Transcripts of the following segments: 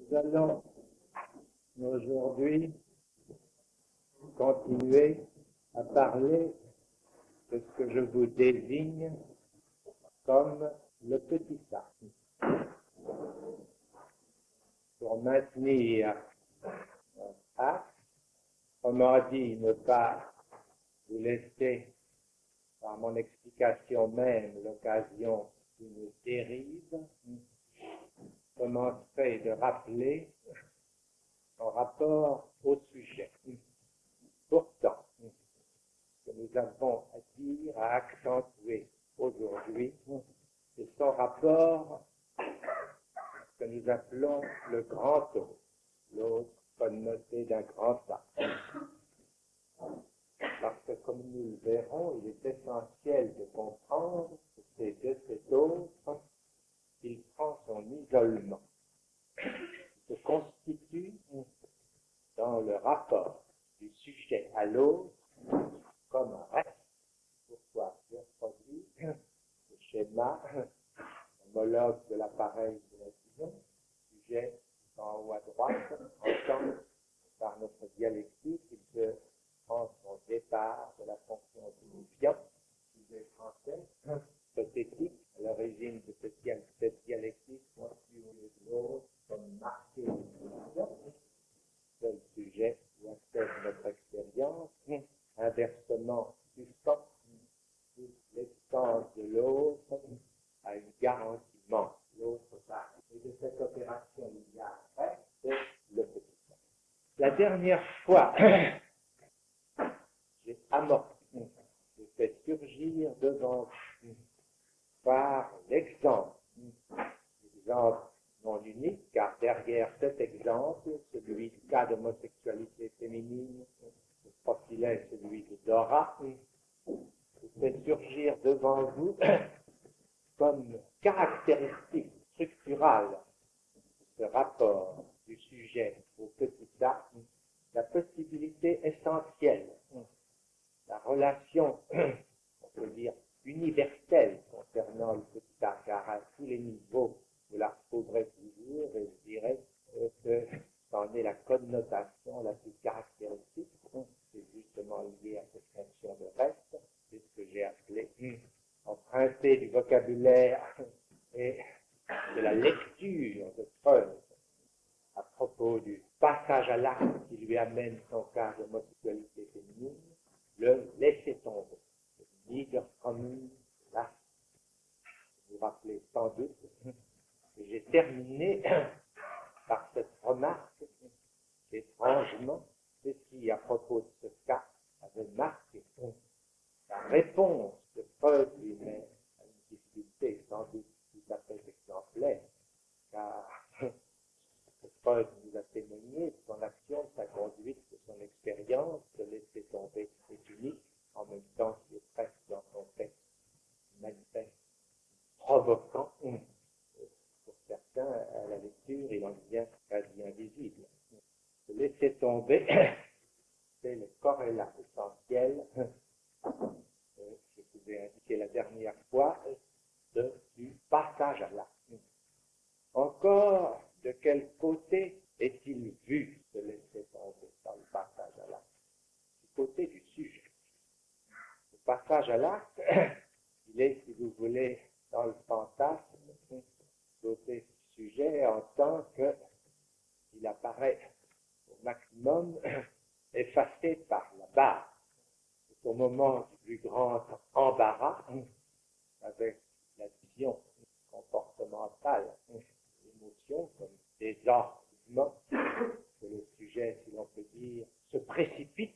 Nous allons aujourd'hui continuer à parler de ce que je vous désigne comme le petit ça. Pour maintenir un axe, autrement dit, ne pas vous laisser, par mon explication même, l'occasion d'une dérive, commencerai de rappeler en rapport au sujet. Pourtant, ce que nous avons à dire, à accentuer aujourd'hui, c'est son rapport à ce que nous appelons le grand O, l'autre connoté d'un grand A. Parce que, comme nous le verrons, il est essentiel de comprendre que c'est de cet autre qu'il prend son isolement, se constitue dans le rapport du sujet à l'autre comme un reste. Pourquoi je reproduis le schéma homologue de l'appareil de la vision, sujet en haut à droite, entend par notre dialectique, il se prend son départ de la fonction signifiant, sujet français, hypothétique, à l'origine de cette dialectique, conçue au lieu de l'autre, comme marqué de signifiant, seul sujet où accède notre expérience, inversement suspend toute l'existence de l'autre à une garantie manque, l'autre part. Et de cette opération, il y a après, c'est le petit pas. La dernière fois, j'ai amorcé, j'ai fait surgir devant vous par l'exemple non unique, car derrière cet exemple, celui du cas d'homosexualité féminine, se profilait celui de Dora, je fais surgir devant vous comme caractéristique structurale de ce rapport du sujet au petit a, la possibilité essentielle, la relation, on peut dire, universelle concernant le petit a, car à tous les niveaux, vous la retrouverez toujours, et je dirais que c'en est la connotation la plus caractéristique, c'est justement lié à cette notion de reste, c'est ce que j'ai appelé emprunté du vocabulaire et de la lecture de Freud à propos du passage à l'acte qui lui amène son cas d'homosexualité féminine, le laisser tomber, le Niederkommen lassen. Vous vous rappelez sans doute que j'ai terminé par cette remarque étrangement, ceci à propos de ce cas avait marqué la réponse de Freud lui-même à une difficulté sans doute tout à fait exemplaire, car Freud nous a témoigné de son action, de sa conduite, de son expérience, de laisser tomber est unique, en même temps qu'il est presque dans son texte manifeste, provoquant, pour certains, à la lecture, il en devient quasi invisible. De laisser tomber, c'est le corrélat essentiel, je vous ai indiqué la dernière fois, du passage à l'acte. Encore, de quel côté est-il vu de laisser tomber dans le passage à l'acte? Du côté du sujet. Le passage à l'acte, il est, si vous voulez, dans le fantasme, du côté du sujet, en tant qu'il apparaît au maximum effacé par la barre. C'est au moment du plus grand embarras, avec la vision comportementale, l'émotion comme des arguments, que le sujet, si l'on peut dire, se précipite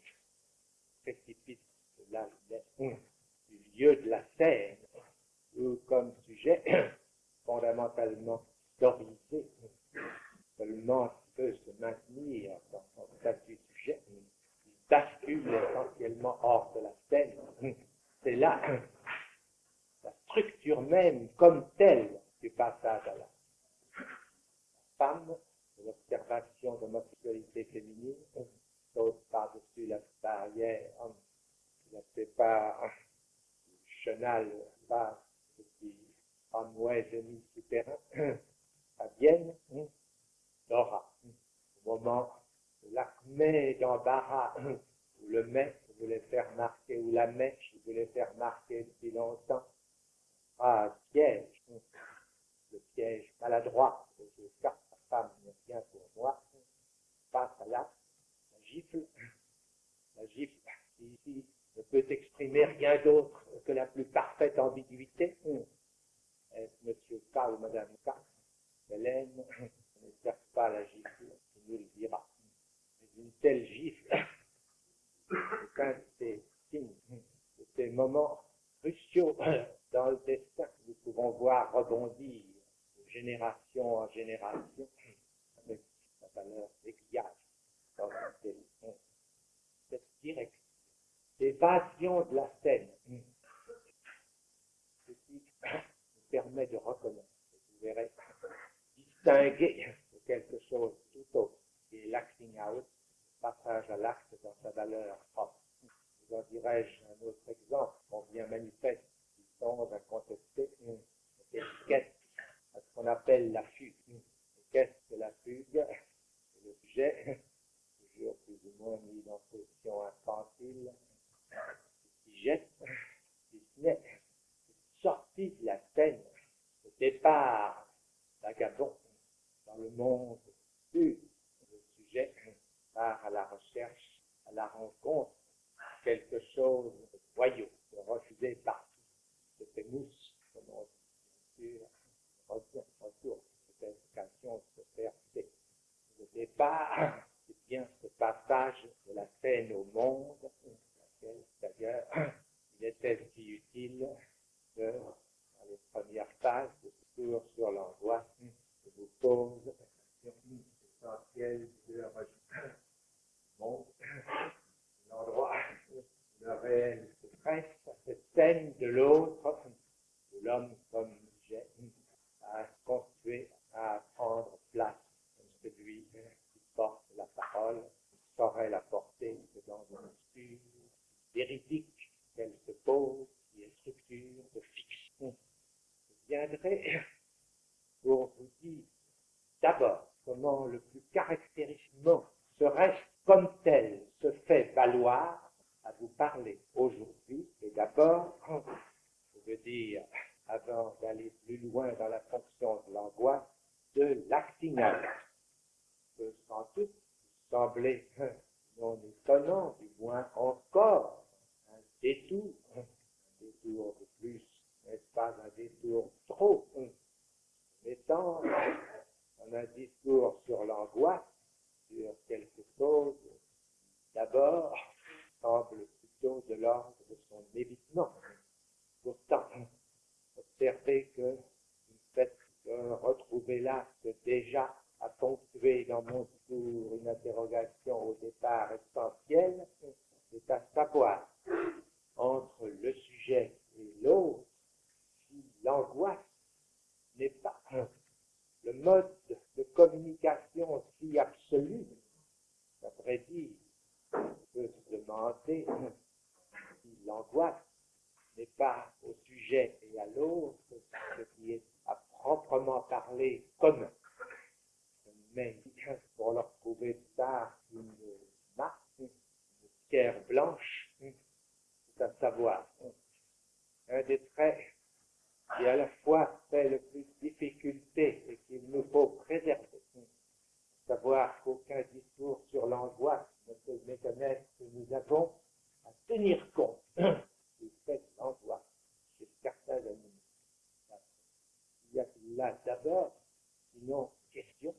de là du lieu de la scène, ou comme sujet fondamentalement historisé, seulement peut se maintenir dans son statut de sujet, il bascule essentiellement hors de la scène. C'est là la structure même comme telle du passage à l'acte. La femme, de l'observation de l'homosexualité féminine, saute par-dessus la barrière qui la sépare du chenal bas depuis Amouet, Denis, Souterrain, à Vienne, Dora. moment l'acmé d'embarras, ou le mais, je voulais faire marquer, ou la mais, je voulais faire marquer depuis longtemps. Ah, piège, le piège maladroit, je carte la femme n'est bien pour moi, passe à l'acte, la gifle, qui ici ne peut exprimer rien d'autre que la plus parfaite ambiguïté. Est-ce monsieur K ou madame K? Hélène ne sert pas la gifle, il nous le dira. Mais une telle gifle, c'est un de ces signes, de ces moments cruciaux dans le destin que nous pouvons voir rebondir de génération en génération avec la valeur d'aiguillage dans cette direction. L'évasion de la scène, ceci nous permet de reconnaître, vous verrez, distinguer de quelque chose tout autre, qui est l'acting out, passage à l'acte dans sa valeur propre. Vous en dirais-je un autre exemple, bien manifeste, qui songe à contester l'étiquette à ce qu'on appelle la fugue. Qu'est-ce que la fugue? C'est le sujet, toujours plus ou moins mis dans position infantile, qui jette, qui se met, sorti de la scène, le départ vagabond dans le monde pur. Le sujet part à la recherche, à la rencontre, quelque chose de joyeux, de refusé partout, de fait mousse, comme on dit, bien sûr, retour, cette occasion de se faire fait. Le départ, c'est bien ce passage de la scène au monde, laquelle, d'ailleurs, il était si utile que, dans les premières phases de discours sur l'angoisse, je vous pose la question essentielle de la monde, l'endroit, le réel se presse à cette scène de l'autre, de l'homme comme objet, à construire, à prendre place comme celui qui porte la parole, qui saurait la porter que dans une structure véridique qu'elle se pose, qui est structure de fiction. Je viendrai pour vous dire d'abord comment le plus caractéristiquement ce reste comme tel se fait valoir à vous parler aujourd'hui, et d'abord, je veux dire, avant d'aller plus loin dans la fonction de l'angoisse, de l'acting out. Peut sans doute sembler non étonnant, du moins encore, un détour de plus, n'est-ce pas un détour trop, étant dans un discours sur l'angoisse, sur quelque chose, d'abord, semble plutôt de l'ordre de son évitement. Pourtant, observez que vous faites retrouver là que déjà a ponctué dans mon discours une interrogation au départ essentielle, c'est à savoir, entre le sujet et l'autre, si l'angoisse n'est pas le mode de communication si absolu, à vrai dire, on peut se demander si l'angoisse n'est pas au sujet et à l'autre ce qui est à proprement parler commun. Mais pour leur trouver tard une marque, une pierre blanche, c'est à savoir un des traits qui à la fois fait le plus difficulté et qu'il nous faut préserver. Savoir qu'aucun discours sur l'angoisse ne peut méconnaître que nous avons à tenir compte du fait de l'angoisse chez certains animaux. Il y a là d'abord, sinon, question,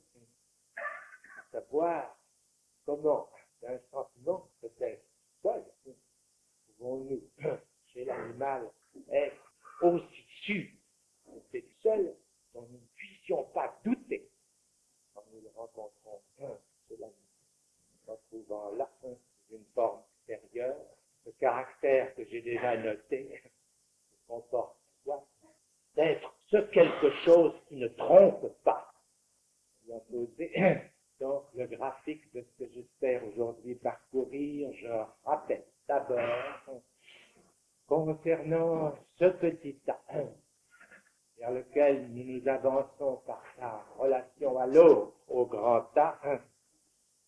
à savoir comment un sentiment peut-être seul, pouvons-nous, chez l'animal, être aussi sûr que c'est seul dont nous ne puissions pas douter quand nous le rencontrons chez l'animal. Retrouvant là une forme extérieure, le caractère que j'ai déjà noté se comporte soit d'être ce quelque chose qui ne trompe pas. Il a posé donc le graphique de ce que j'espère aujourd'hui parcourir. Je rappelle d'abord concernant ce petit tas vers lequel nous nous avançons par sa relation à l'autre, au grand tas,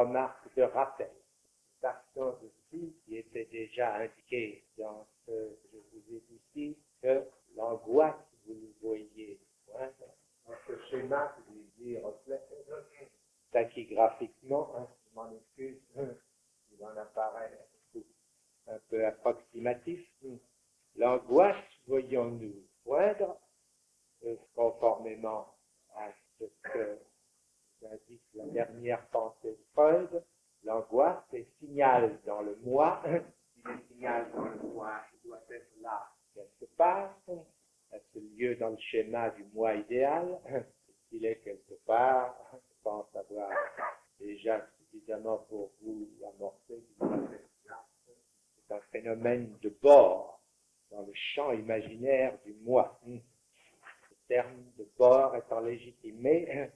remarque de rappel. Action de style qui était déjà indiqué dans ce que je vous ai dit ici, que l'angoisse, vous le voyez, hein, dans ce schéma, je vais dire, reflète tachygraphiquement, hein, je m'en excuse, il en apparaît un peu approximatif. L'angoisse, voyons-nous poindre, conformément à ce que indique la dernière pensée de Freud, l'angoisse est signal dans le moi. Il est signal dans le moi, il doit être là quelque part, à ce lieu dans le schéma du moi idéal. Il est quelque part, je pense avoir déjà suffisamment pour vous amorcer. C'est un phénomène de bord dans le champ imaginaire du moi. Le terme de bord étant légitimé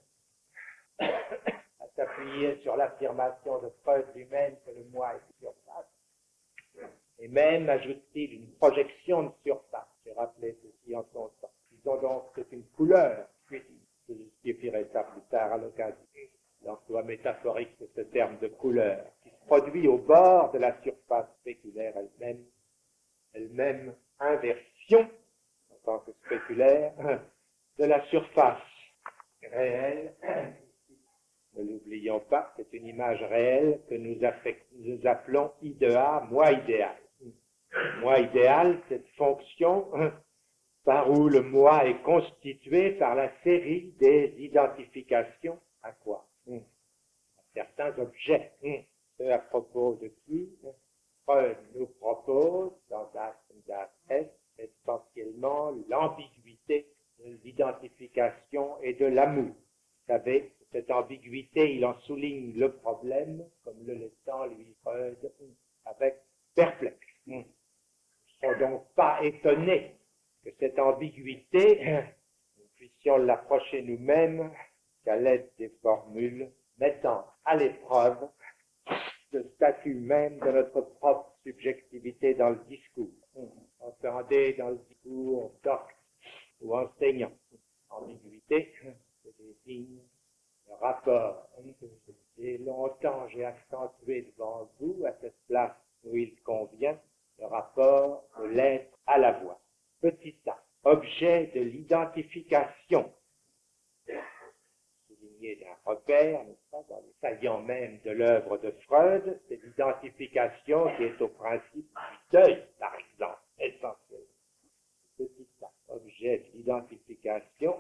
à s'appuyer sur l'affirmation de Freud lui-même que le moi est surface, et même, ajoute-t-il, une projection de surface. J'ai rappelé ceci en son temps. Disons donc que c'est une couleur, puis je justifierai ça plus tard à l'occasion. L'emploi métaphorique de ce terme de couleur, qui se produit au bord de la surface spéculaire elle-même inversion, en tant que spéculaire, de la surface réelle. Ne l'oublions pas, c'est une image réelle que nous appelons IDEA, moi idéal. Moi idéal, cette fonction par où le moi est constitué par la série des identifications à quoi? À certains objets. Ce à propos de qui Freud nous propose, dans Das und das Es, essentiellement l'ambiguïté de l'identification et de l'amour. Vous savez, cette ambiguïté, il en souligne le problème, comme le laissant lui Freud avec perplexe. Nous ne sommes donc pas étonnés que cette ambiguïté, nous puissions l'approcher nous-mêmes qu'à l'aide des formules mettant à l'épreuve le statut même de notre propre subjectivité dans le discours. Entendez dans le discours docte ou enseignant. Ambiguïté, c'est désigne le rapport. Et longtemps, j'ai accentué devant vous, à cette place où il convient, le rapport de l'être à la voix. Petit a, objet de l'identification, souligné d'un repère, n'est-ce pas, dans le saillant même de l'œuvre de Freud, c'est l'identification qui est au principe du deuil, par exemple, essentiel. Petit a, objet de l'identification,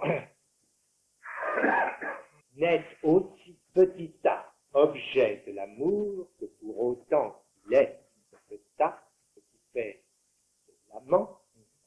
n'est aussi petit a, objet de l'amour, que pour autant qu'il est petit a, ce qui fait de l'amant,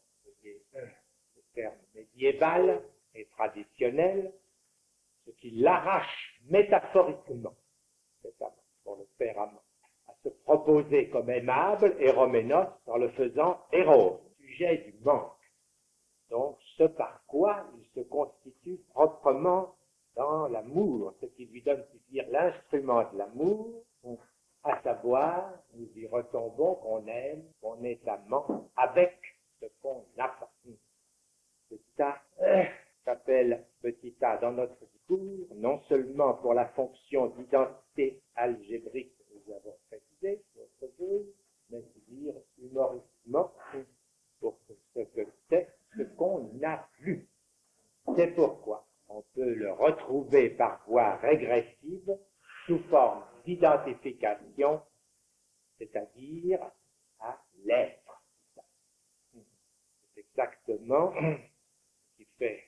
le terme médiéval et traditionnel, ce qui l'arrache métaphoriquement, cet amant, pour le père amant, à se proposer comme aimable, héroménos, en le faisant héros, sujet du manque. Donc, ce par quoi il se constitue proprement dans l'amour, ce qui lui donne, si dire, l'instrument de l'amour, à savoir, nous y retombons, qu'on aime, qu'on est amant, avec ce qu'on n'a pas. Petit a s'appelle petit a dans notre discours, non seulement pour la fonction d'identité algébrique que nous avons précisée, notre jeu, mais dire humoriquement, pour ce que c'est ce qu'on n'a plus. C'est pourquoi on peut le retrouver par voie régressive sous forme d'identification, c'est-à-dire à l'être. C'est exactement ce qui fait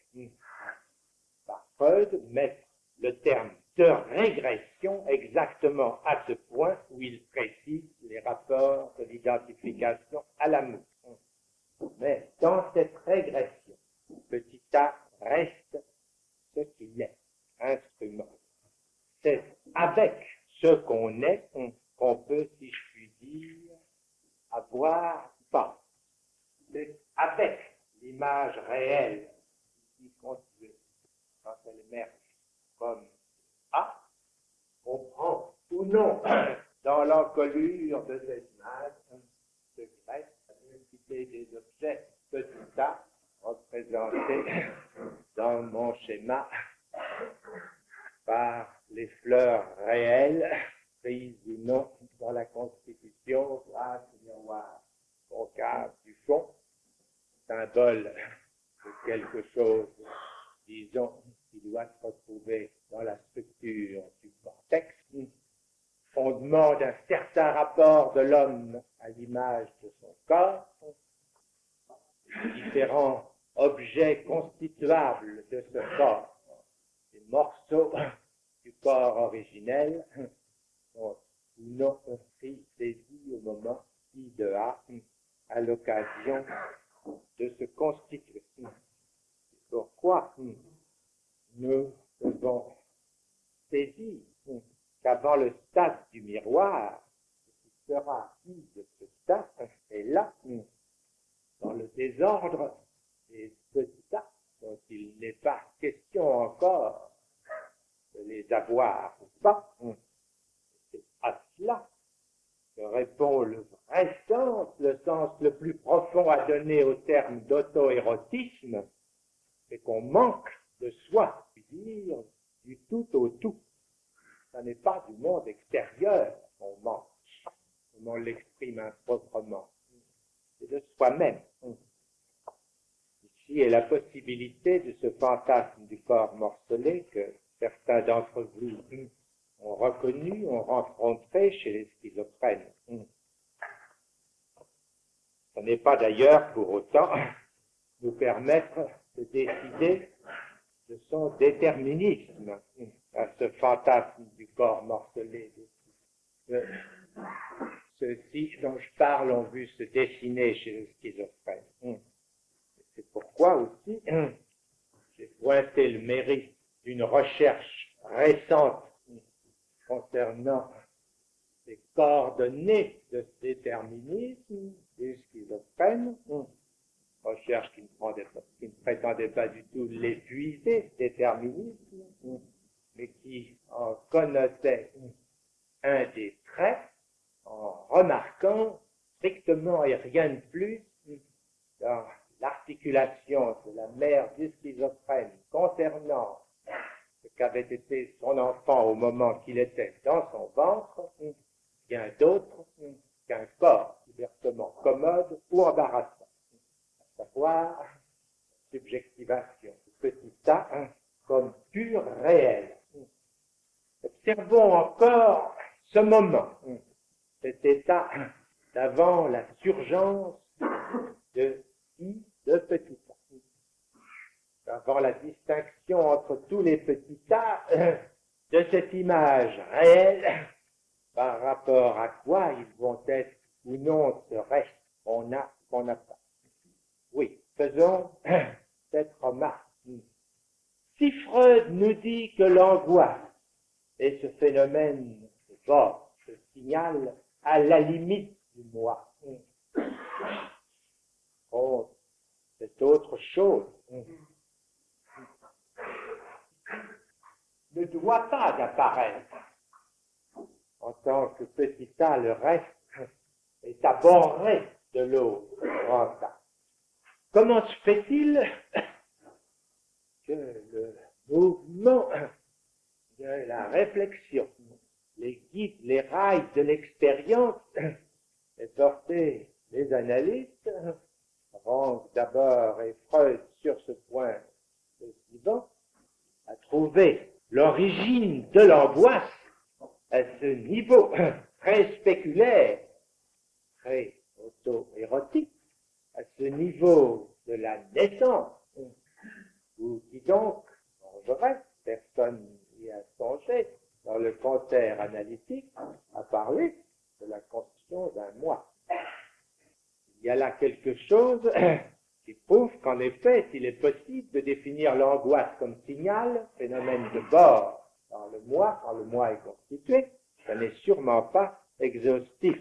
par Freud mettre le terme de régression exactement à ce point où il précise les rapports de l'identification à l'amour. Mais dans cette régression, petit a reste ce qu'il est, instrument. C'est avec ce qu'on est qu'on peut, si je puis dire, avoir pas. C'est avec l'image réelle qui constitue, quand elle émerge comme A, on prend ou non dans l'encolure de cette image de grec, la multiplicité des objets petit a représentés dans mon schéma par les fleurs réelles prise ou non dans la Constitution grâce au miroir concave du fond, symbole de quelque chose, disons, qui doit se retrouver dans la structure du cortex, fondement d'un certain rapport de l'homme à l'image de son corps, différents objets constituables de ce corps, des morceaux du corps originel, sont ou non pris, saisis au moment I2A, à l'occasion de se constituer. C'est pourquoi nous devons saisir qu'avant le stade du miroir, ce qui sera I de ce stade est là, dans le désordre des petits actes dont il n'est pas question encore de les avoir ou pas. C'est à cela que répond le vrai sens, le sens le plus profond à donner au terme d'auto-érotisme, c'est qu'on manque de soi, dire du tout au tout. Ce n'est pas du monde extérieur qu'on manque, comme on l'exprime improprement, c'est de soi-même. Ici est la possibilité de ce fantasme du corps morcelé que certains d'entre vous ont reconnu, ont rencontré chez les schizophrènes. Ce n'est pas d'ailleurs pour autant nous permettre de décider de son déterminisme à ce fantasme du corps morcelé. Ceux-ci dont je parle ont vu se dessiner chez le schizophrène. C'est pourquoi aussi j'ai pointé le mérite d'une recherche récente concernant les coordonnées de ce déterminisme du schizophrène, recherche qui ne prétendait pas du tout l'épuiser, ce déterminisme, mais qui en connotait un des traits en remarquant strictement et rien de plus dans l'articulation de la mère du schizophrène concernant ce qu'avait été son enfant au moment qu'il était dans son ventre, bien d'autre qu'un corps ouvertement commode ou embarrassant, à savoir subjectivation, petit a comme pur réel. Observons encore ce moment, cet état d'avant la surgence de I de petit a, avant la distinction entre tous les petits a de cette image réelle par rapport à quoi ils vont être ou non ce reste qu'on a, qu'on n'a pas. Oui, faisons cette remarque. Si Freud nous dit que l'angoisse est ce phénomène fort, ce signal à la limite du moi, c'est autre chose. Ne doit pas apparaître en tant que petit a, le reste est abordé de l'autre grand a. Comment se fait-il que le mouvement de la réflexion, les guides, les rails de l'expérience, et porté les analystes, Rank d'abord et Freud sur ce point suivant, a trouvé l'origine de l'angoisse à ce niveau très spéculaire, très auto-érotique, à ce niveau de la naissance, où qui donc, songerait, personne n'y a songé, dans le concert analytique, a parlé de la constitution d'un moi. Il y a là quelque chose qui prouve qu'en effet, s'il est possible de définir l'angoisse comme signal, phénomène de bord dans le moi, quand le moi est constitué, ça n'est sûrement pas exhaustif.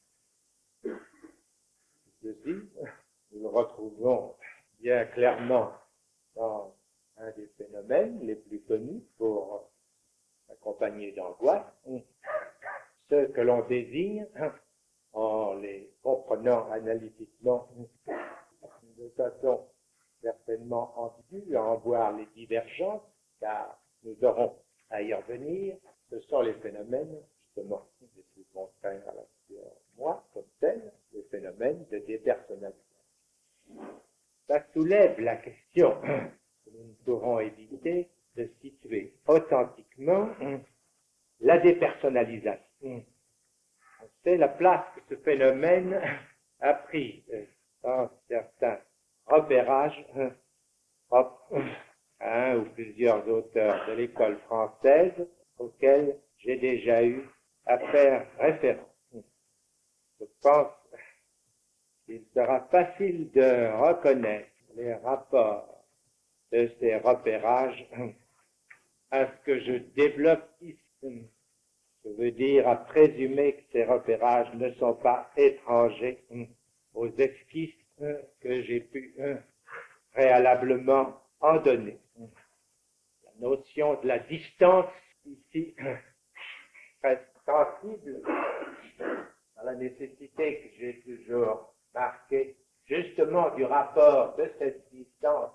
Ceci, nous le retrouvons bien clairement dans un des phénomènes les plus connus pour accompagner d'angoisse, ceux que l'on désigne en les comprenant analytiquement de façon certainement ambiguë à en voir les divergences, car nous aurons à y revenir, ce sont les phénomènes justement dépersonnalisation. Ça soulève la question que nous ne pourrons éviter de situer authentiquement la dépersonnalisation. C'est la place que ce phénomène a pris dans certains repérages propres à un ou plusieurs auteurs de l'école française auxquels j'ai déjà eu à faire référence. Je pense qu'il sera facile de reconnaître les rapports de ces repérages à ce que je développe ici. Je veux dire à présumer que ces repérages ne sont pas étrangers aux esquisses que j'ai pu préalablement en donner. La notion de la distance ici reste sensible à la nécessité que j'ai toujours marquée justement du rapport de cette distance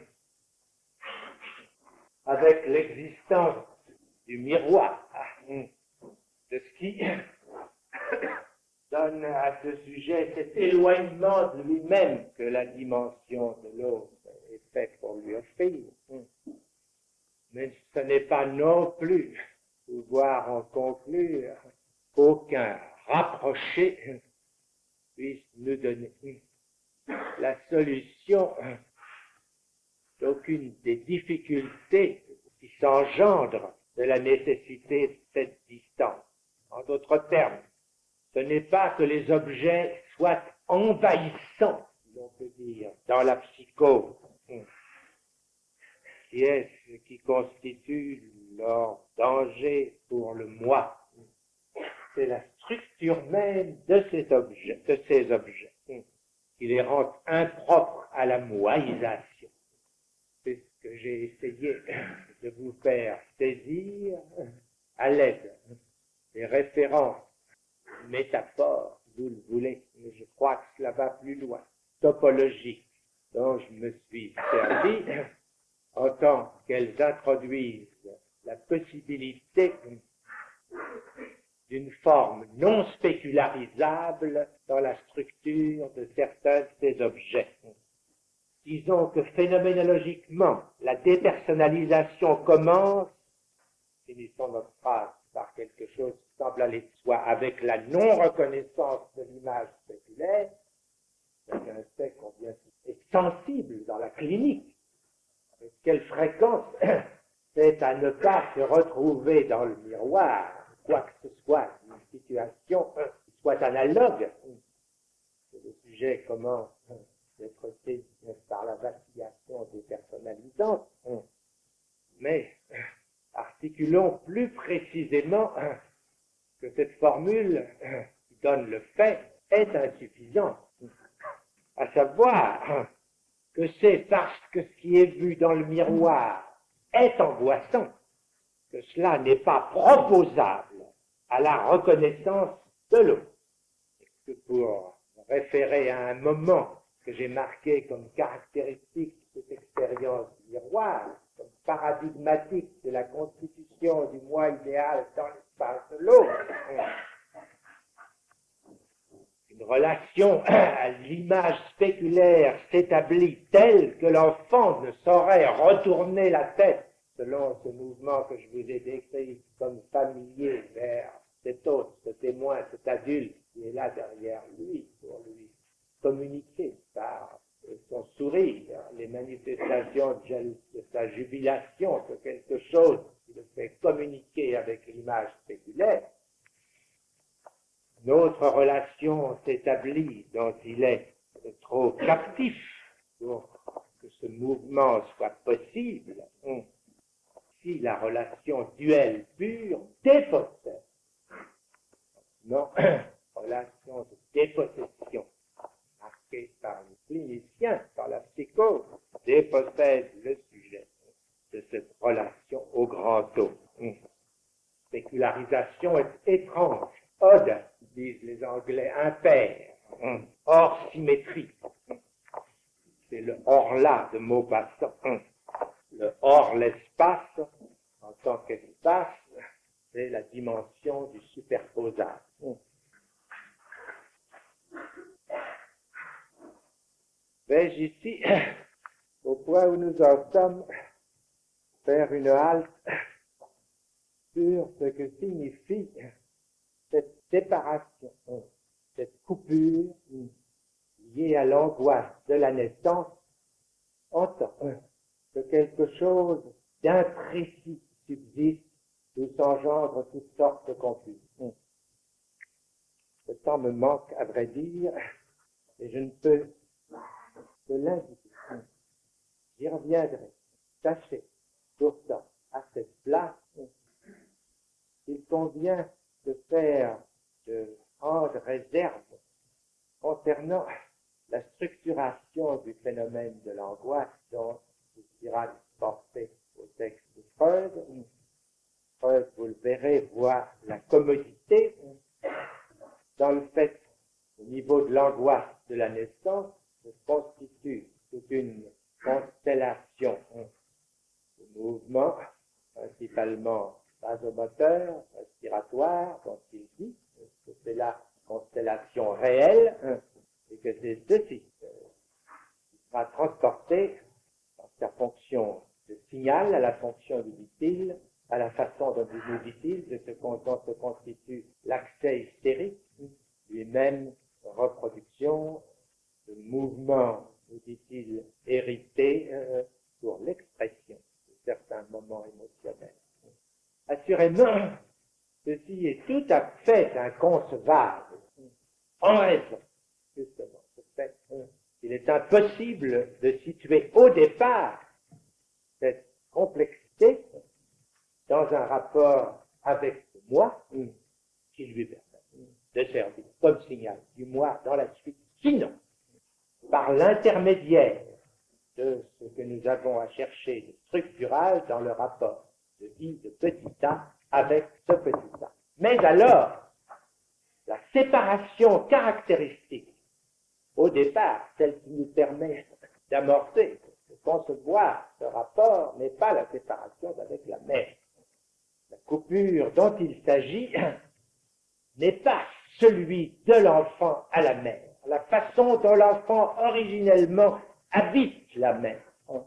avec l'existence du miroir, de ce qui donne à ce sujet cet éloignement de lui-même que la dimension de l'autre est faite pour lui offrir. Mais ce n'est pas non plus pouvoir en conclure qu'aucun rapproché puisse nous donner la solution d'aucune des difficultés qui s'engendrent de la nécessité de cette distance. En d'autres termes, ce n'est pas que les objets soient envahissants, si l'on peut dire, dans la psychose, qui est ce qui constitue leur danger pour le moi. C'est la structure même de ces objets, qui les rend impropres à la moisation. C'est ce que j'ai essayé de vous faire saisir à l'aide des références, métaphores, vous le voulez, mais je crois que cela va plus loin, topologiques, dont je me suis servi en tant qu'elles introduisent la possibilité d'une forme non spécularisable dans la structure de certains de ces objets. Disons que phénoménologiquement, la dépersonnalisation commence, finissons notre phrase par quelque chose qui semble aller de soi, avec la non-reconnaissance de l'image spéculaire, chacun sait combien c'est sensible dans la clinique, avec quelle fréquence c'est à ne pas se retrouver dans le miroir, quoi que ce soit, une situation qui soit analogue. Le sujet commence d'être saisi par la vacillation dépersonnalisante, mais articulons plus précisément que cette formule qui donne le fait est insuffisante, à savoir que c'est parce que ce qui est vu dans le miroir est angoissant que cela n'est pas proposable à la reconnaissance de l'autre. Que pour référer à un moment que j'ai marqué comme caractéristique de cette expérience du miroir, comme paradigmatique de la constitution du moi idéal dans l'espace de l'autre, une relation à l'image spéculaire s'établit telle que l'enfant ne saurait retourner la tête selon ce mouvement que je vous ai décrit comme familier vers cet autre, ce témoin, cet adulte qui est là derrière lui pour lui communiquer par son sourire, les manifestations de sa jubilation sur quelque chose qui le fait communiquer avec l'image spéculaire. Notre relation s'établit dont il est trop captif pour que ce mouvement soit possible. Si la relation duelle pure dépossède, non, relation de dépossession marquée par le clinicien, par la psychose, dépossède le sujet de cette relation au grand O. Sécularisation est étrange, odd, disent les Anglais, impair, hors symétrie. C'est le hors-là de Maupassant. Le hors-l'espace, en tant qu'espace, c'est la dimension du superposable. vais-je ici, au point où nous en sommes, faire une halte sur ce que signifie cette séparation, cette coupure liée à l'angoisse de la naissance en tant que quelque chose d'imprécis subsiste où s'engendrent toutes sortes de confusions. Le temps me manque, à vrai dire, et je ne peux que l'indiquer. J'y reviendrai. Sachez, pourtant, à cette place, il convient de prendre réserve concernant la structuration du phénomène de l'angoisse dont il sera porté au texte de Freud. Freud, vous le verrez, voit la commodité dans le fait, au niveau de l'angoisse de la naissance, se constitue toute une constellation de mouvements, principalement vasomoteur, respiratoire, dont il dit que c'est la constellation réelle, et que c'est ceci qui sera transporté dans sa fonction de signal à la fonction du dit-il, à la façon dont nous dit-il, de ce dont se constitue l'accès hystérique, lui-même reproduction de mouvements, nous dit-il, hérités pour l'expression de certains moments émotionnels. Assurément, ceci est tout à fait inconcevable, en raison, justement, du fait qu'il est impossible de situer au départ cette complexité dans un rapport avec le moi qui lui permet de servir comme signal du moi dans la suite. Sinon, par l'intermédiaire de ce que nous avons à chercher de structural dans le rapport de I de petit a avec ce petit a. Mais alors, la séparation caractéristique, au départ, celle qui nous permet d'amorcer, de concevoir ce rapport, n'est pas la séparation avec la mère. La coupure dont il s'agit n'est pas celui de l'enfant à la mère, la façon dont l'enfant originellement habite la mère.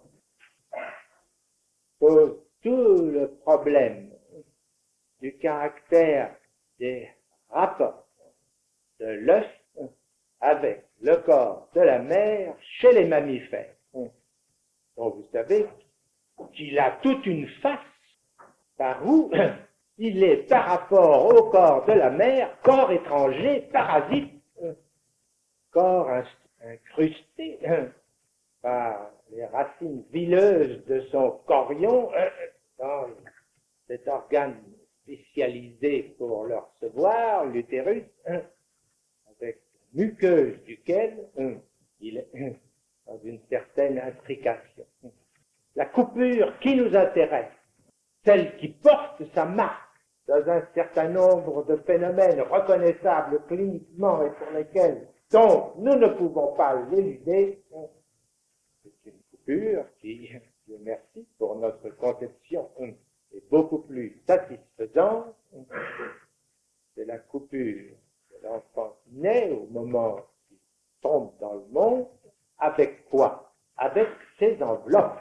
Pose tout le problème du caractère des rapports de l'œuf avec le corps de la mère chez les mammifères. Donc vous savez qu'il a toute une face par où il est par rapport au corps de la mère, corps étranger, parasite, corps incrusté par les racines vileuses de son chorion, dans cet organe spécialisé pour le recevoir, l'utérus, avec la muqueuse duquel il est dans une certaine intrication. La coupure qui nous intéresse, celle qui porte sa marque dans un certain nombre de phénomènes reconnaissables cliniquement et pour lesquels donc nous ne pouvons pas l'éluder, c'est une coupure qui, Dieu merci, pour notre conception est beaucoup plus satisfaisante. C'est la coupure de l'enfant qui naît au moment où il tombe dans le monde. Avec quoi? Avec ses enveloppes.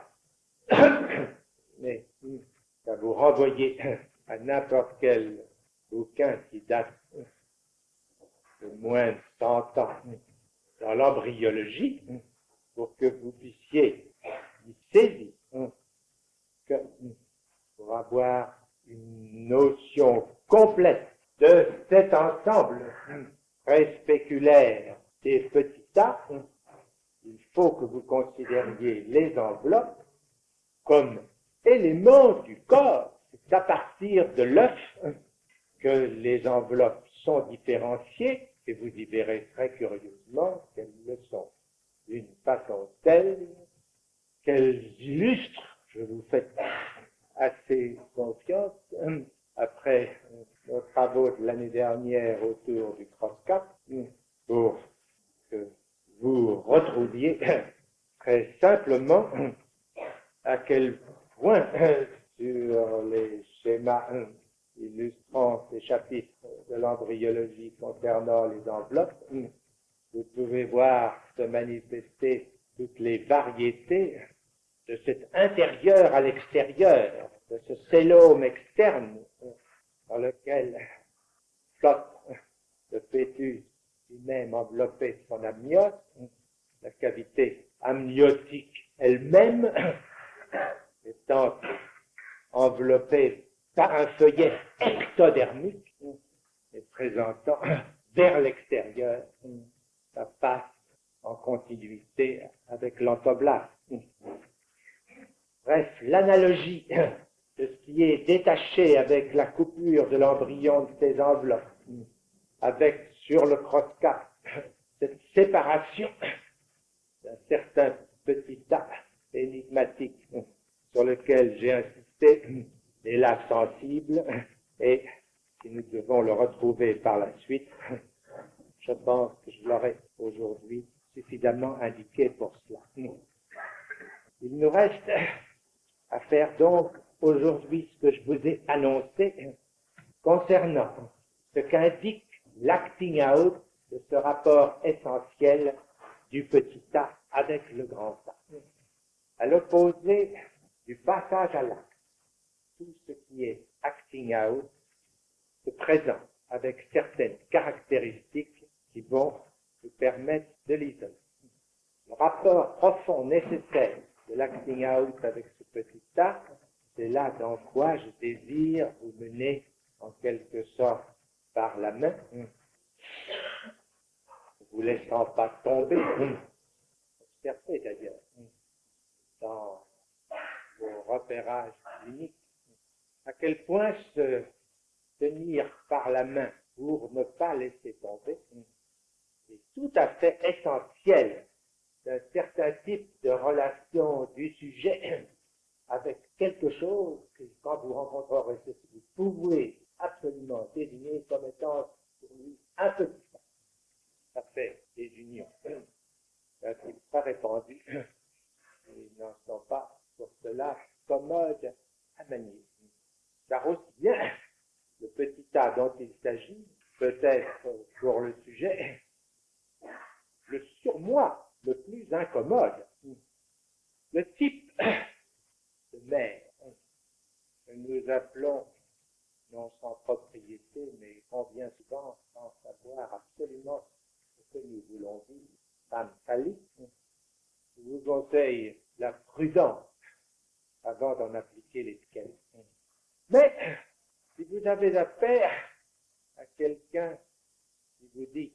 Mais ça vous renvoyer à n'importe quel bouquin qui date de moins de 100 ans dans l'embryologie pour que vous puissiez y saisir que pour avoir une notion complète de cet ensemble très spéculaire des petits tas, il faut que vous considériez les enveloppes comme éléments du corps. C'est à partir de l'œuf que les enveloppes sont différenciées, et vous y verrez très curieusement qu'elles le sont d'une façon telle qu'elles illustrent, je vous fais assez confiance, après nos travaux de l'année dernière autour du cross-cap, pour que vous retrouviez très simplement à quel point sur les schémas illustrant ces chapitres de l'embryologie concernant les enveloppes, vous pouvez voir se manifester toutes les variétés de cet intérieur à l'extérieur, de ce célome externe dans lequel flotte le fœtus lui-même enveloppé de son amniote, la cavité amniotique elle-même étant enveloppée par un feuillet ectodermique et présentant vers l'extérieur sa face en continuité avec l'entoblasme. Bref, l'analogie de ce qui est détaché avec la coupure de l'embryon de ces enveloppes, avec sur le crosscap cette séparation d'un certain petit tas énigmatique sur lequel j'ai insisté, est là sensible, et si nous devons le retrouver par la suite, je pense que je l'aurai aujourd'hui suffisamment indiqué pour cela. Il nous reste à faire donc aujourd'hui ce que je vous ai annoncé concernant ce qu'indique l'acting out de ce rapport essentiel du petit A avec le grand A. À l'opposé du passage à l'acte, tout ce qui est acting out se présente avec certaines caractéristiques qui vont nous permettre de l'isoler. Le rapport profond nécessaire de l'acting out avec ce petit A, c'est là dans quoi je désire vous mener en quelque sorte par la main, vous laissant pas tomber. Observez d'ailleurs dans vos repérages cliniques à quel point se tenir par la main pour ne pas laisser tomber est tout à fait essentiel d'un certain type de relation du sujet avec quelque chose que, quand vous rencontrerez ceci, vous pouvez absolument désigner comme étant pour lui un petit pas. Ça fait des unions d'un type pas répandu et n'en sont pas pour cela commodes à manier. Car aussi bien le petit tas dont il s'agit peut être pour le sujet le surmoi le plus incommode, le type de mère que nous appelons, non sans propriété, mais combien souvent sans savoir absolument ce que nous voulons dire, femme phallique. Je vous conseille la prudence avant d'en appliquer l'étiquette. Mais si vous avez affaire à quelqu'un qui vous dit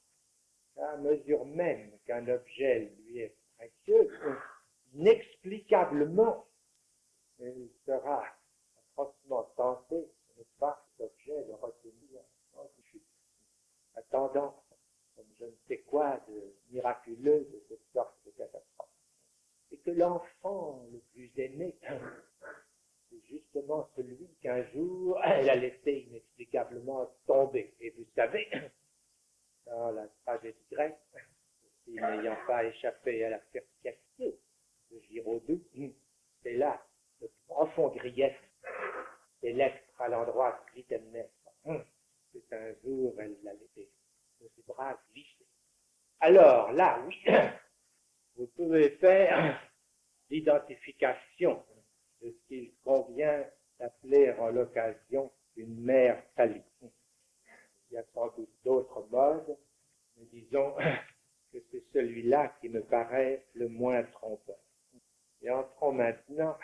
à mesure même qu'un objet lui est précieux, inexplicablement, il sera atrocement tenté de ne pas cet objet le retenir en chute, attendant comme je ne sais quoi de miraculeux de cette sorte de catastrophe. Et que l'enfant le plus aimé, c'est justement celui qu'un jour elle a laissé inexplicablement tomber. Et vous savez, dans la tragédie grecque, n'ayant pas échappé à la perspicacité de Giraudoux, c'est là le profond grief céleste à l'endroit de Clytemnestre. C'est un jour, elle l'a laissé de ses bras glisser. Alors là, oui, vous pouvez faire l'identification de ce qu'il convient d'appeler en l'occasion une mère phallique. Il y a sans doute d'autres modes, mais disons que c'est celui-là qui me paraît le moins trompeur. Et entrons maintenant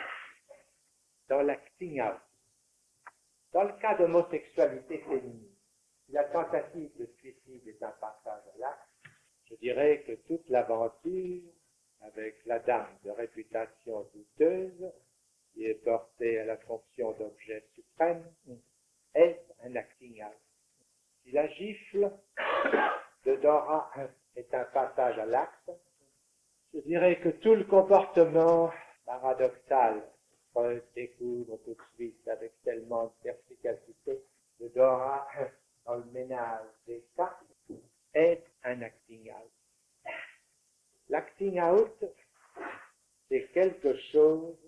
dans l'acting out. Dans le cas d'homosexualité féminine, si la tentative de suicide est un passage à l'acte, je dirais que toute l'aventure avec la dame de réputation douteuse, qui est portée à la fonction d'objet suprême, est un acting out. Si la gifle de Dora est un passage à l'acte, je dirais que tout le comportement paradoxal qu'on découvre tout de suite avec tellement de perspicacité de Dora dans le ménage des cas est un acting out. L'acting out, c'est quelque chose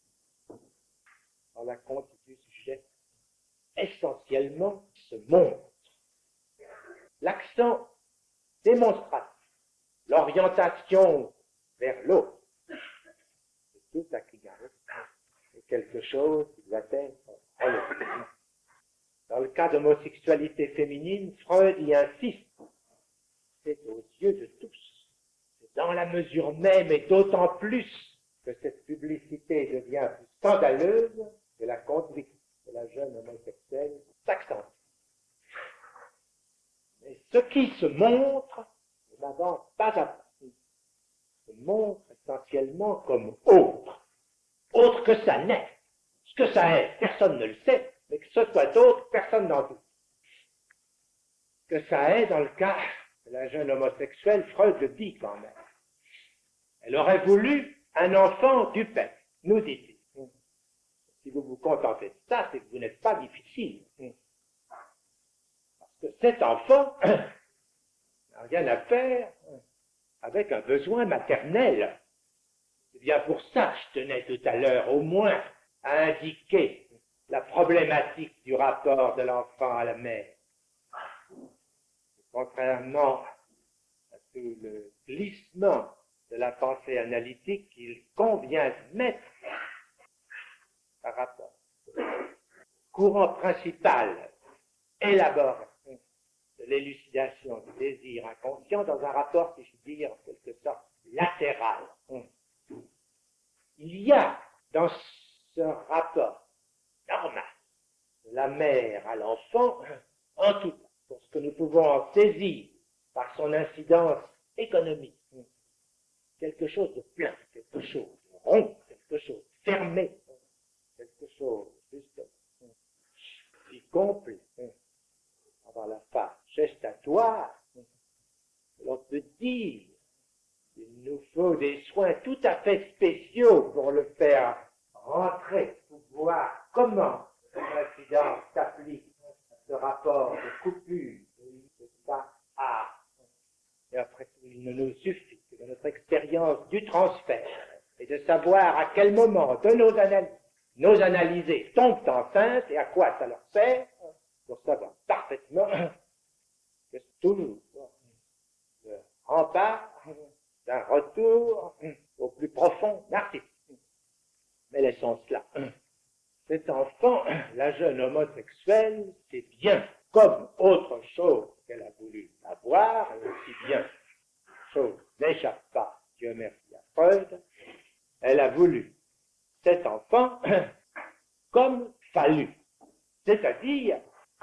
dans la conduite du sujet essentiellement se montre. L'accent démonstratif, l'orientation vers l'autre. C'est tout à Kigali. C'est quelque chose qui doit être relevé. Dans le cas d'homosexualité féminine, Freud y insiste. C'est aux yeux de tous. C'est dans la mesure même et d'autant plus que cette publicité devient plus scandaleuse que la conduite de la jeune homosexuelle s'accentue. Mais ce qui se montre ne n'avance pas à pas. Se montre essentiellement comme autre. Autre que ça n'est. Ce que ça est, personne ne le sait, mais que ce soit autre, personne n'en doute. Que ça est dans le cas de la jeune homosexuelle, Freud le dit quand même. Elle aurait voulu un enfant du père, nous dit-il. Si vous vous contentez de ça, c'est que vous n'êtes pas difficile. Parce que cet enfant n'a rien à faire avec un besoin maternel. C'est bien pour ça que je tenais tout à l'heure au moins à indiquer la problématique du rapport de l'enfant à la mère. Contrairement à tout le glissement de la pensée analytique qu'il convient de mettre par rapport au courant principal élaboré de l'élucidation du désir inconscient dans un rapport, si je puis dire, en quelque sorte, latéral. Il y a dans ce rapport normal de la mère à l'enfant, en tout cas, pour ce que nous pouvons en saisir par son incidence économique, quelque chose de plein, quelque chose de rond, quelque chose de fermé, quelque chose juste si complet dans la phase gestatoire, l'on peut dire qu'il nous faut des soins tout à fait spéciaux pour le faire rentrer, pour voir comment l'incidence s'applique à ce rapport de coupure de ça à. Et après tout, il ne nous suffit que de notre expérience du transfert et de savoir à quel moment de nos analysés tombent enceintes et à quoi ça leur sert pour savoir parfaitement que c'est toujours le rempart d'un retour au plus profond narcissique. Mais laissons cela. Cet enfant, la jeune homosexuelle, c'est bien comme autre chose qu'elle a voulu avoir, et aussi bien, chose n'échappe pas, Dieu merci à Freud, elle a voulu cet enfant comme fallu, c'est-à-dire,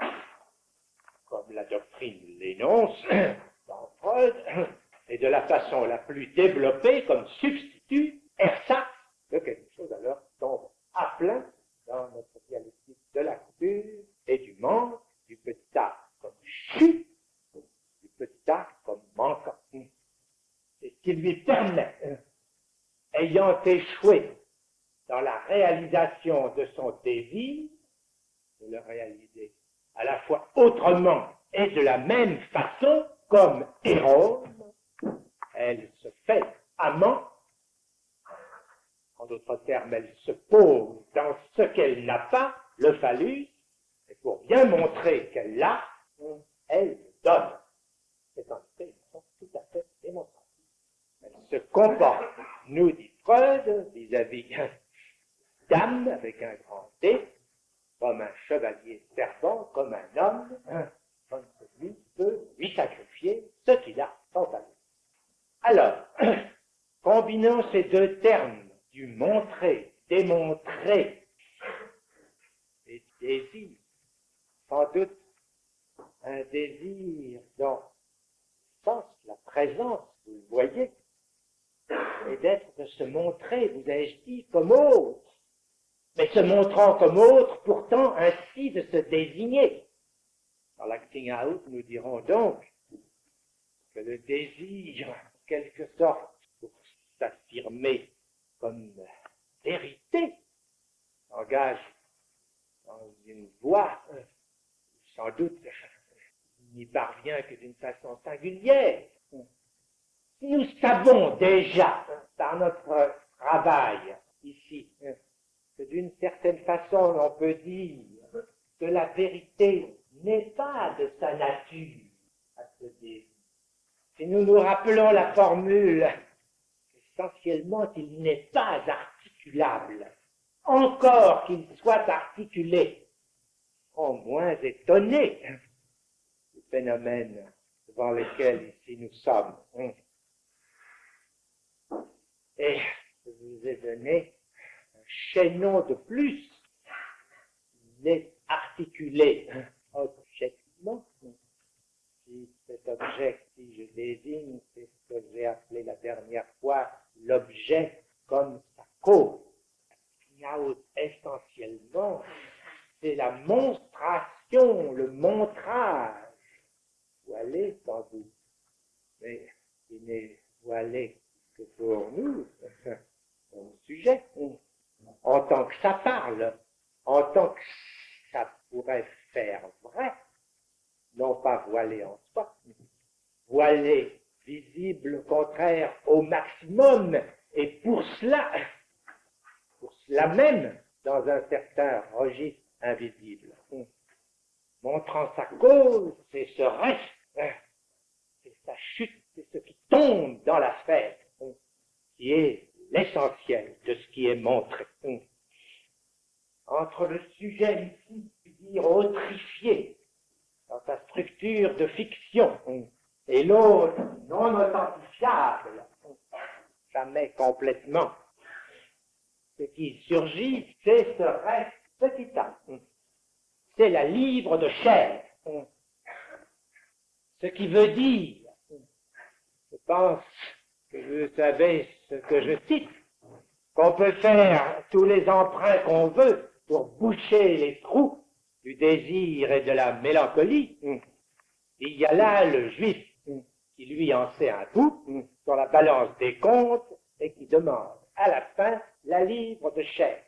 comme la doctrine l'énonce dans Freud, et de la façon la plus développée comme substitut, ersatz, de quelque chose alors tombe à plein dans notre dialectique de la coupure et du manque, du petit a comme chute, du petit a comme manquant. C'est ce qui lui permet, ayant échoué dans la réalisation de son désir, de le réaliser à la fois autrement et de la même façon, comme Hérode, elle se fait amant. En d'autres termes, elle se pose dans ce qu'elle n'a pas, le phallus, et pour bien montrer qu'elle l'a, elle donne. C'est en fait tout à fait démonstratif. Elle se comporte, nous dit Freud, vis-à-vis d'âme avec un grand D, comme un chevalier servant, comme un homme, comme celui qui peut lui sacrifier ce qu'il a sans phallus. Alors, combinons ces deux termes du montrer, démontrer, et désir, sans doute un désir dont sens la présence, vous le voyez, et d'être de se montrer, vous ai-je dit, comme autre, mais se montrant comme autre, pourtant ainsi de se désigner. Dans l'acting out, nous dirons donc que le désir, en quelque sorte, pour s'affirmer comme vérité, engage dans une voie, sans doute, il n'y parvient que d'une façon singulière. Si nous savons déjà, par notre travail ici, que d'une certaine façon, on peut dire que la vérité n'est pas de sa nature à ce désir. Si nous nous rappelons la formule essentiellement, il n'est pas articulable. Encore qu'il soit articulé, au moins étonné du phénomène devant lequel ici nous sommes. Et je vous ai donné un chaînon de plus. Il est articulé objectivement. Si cet objet, si je désigne, c'est ce que j'ai appelé la dernière fois l'objet comme sa cause. Essentiellement, c'est la monstration, le montrage, voilé sans doute, mais il n'est voilé que pour nous, mon sujet, en tant que ça parle, en tant que ça pourrait faire vrai, non pas voilé en soi, voilé, visible, au contraire, au maximum, et pour cela même, dans un certain registre invisible. Montrant sa cause, c'est ce reste, c'est sa chute, c'est ce qui tombe dans la sphère, qui est l'essentiel de ce qui est montré. Entre le sujet ici, dire autrifié, dans sa structure de fiction, et l'autre non authentifiable, jamais complètement, ce qui surgit, c'est ce reste petit a. C'est la livre de chair. Ce qui veut dire, je pense que vous savez ce que je cite, qu'on peut faire tous les emprunts qu'on veut pour boucher les trous du désir et de la mélancolie. Il y a là le juif qui lui en sait un bout sur la balance des comptes et qui demande à la fin la livre de chair.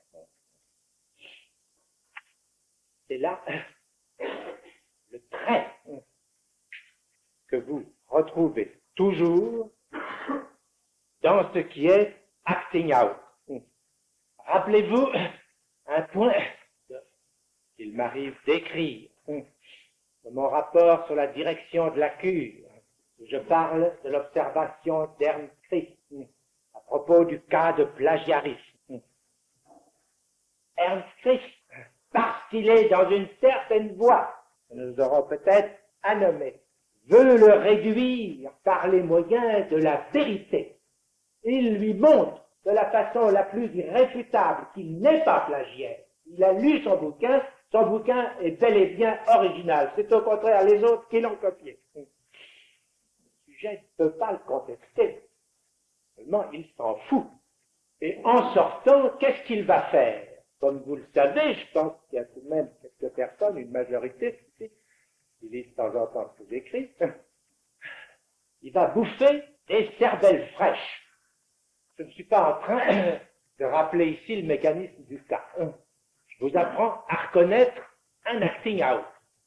C'est là le trait que vous retrouvez toujours dans ce qui est acting out. Rappelez-vous un point qu'il m'arrive d'écrire de mon rapport sur la direction de la cure. Je parle de l'observation d'Ernst Christ à propos du cas de plagiarisme. Ernst Christ, parce qu'il est dans une certaine voie, que nous aurons peut-être à nommer, veut le réduire par les moyens de la vérité. Il lui montre de la façon la plus irréfutable qu'il n'est pas plagiaire. Il a lu son bouquin est bel et bien original. C'est au contraire les autres qui l'ont copié. Le sujet ne peut pas le contester. Seulement, il s'en fout. Et en sortant, qu'est-ce qu'il va faire? Comme vous le savez, je pense qu'il y a tout de même quelques personnes, une majorité, qui lisent de temps en temps ce que j'écris. Il va bouffer des cervelles fraîches. Je ne suis pas en train de rappeler ici le mécanisme du cas. Je vous apprends à reconnaître un acting out.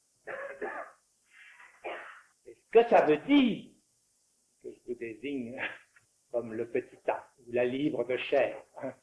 Et ce que ça veut dire, que je vous désigne comme le petit A, ou la livre de chair,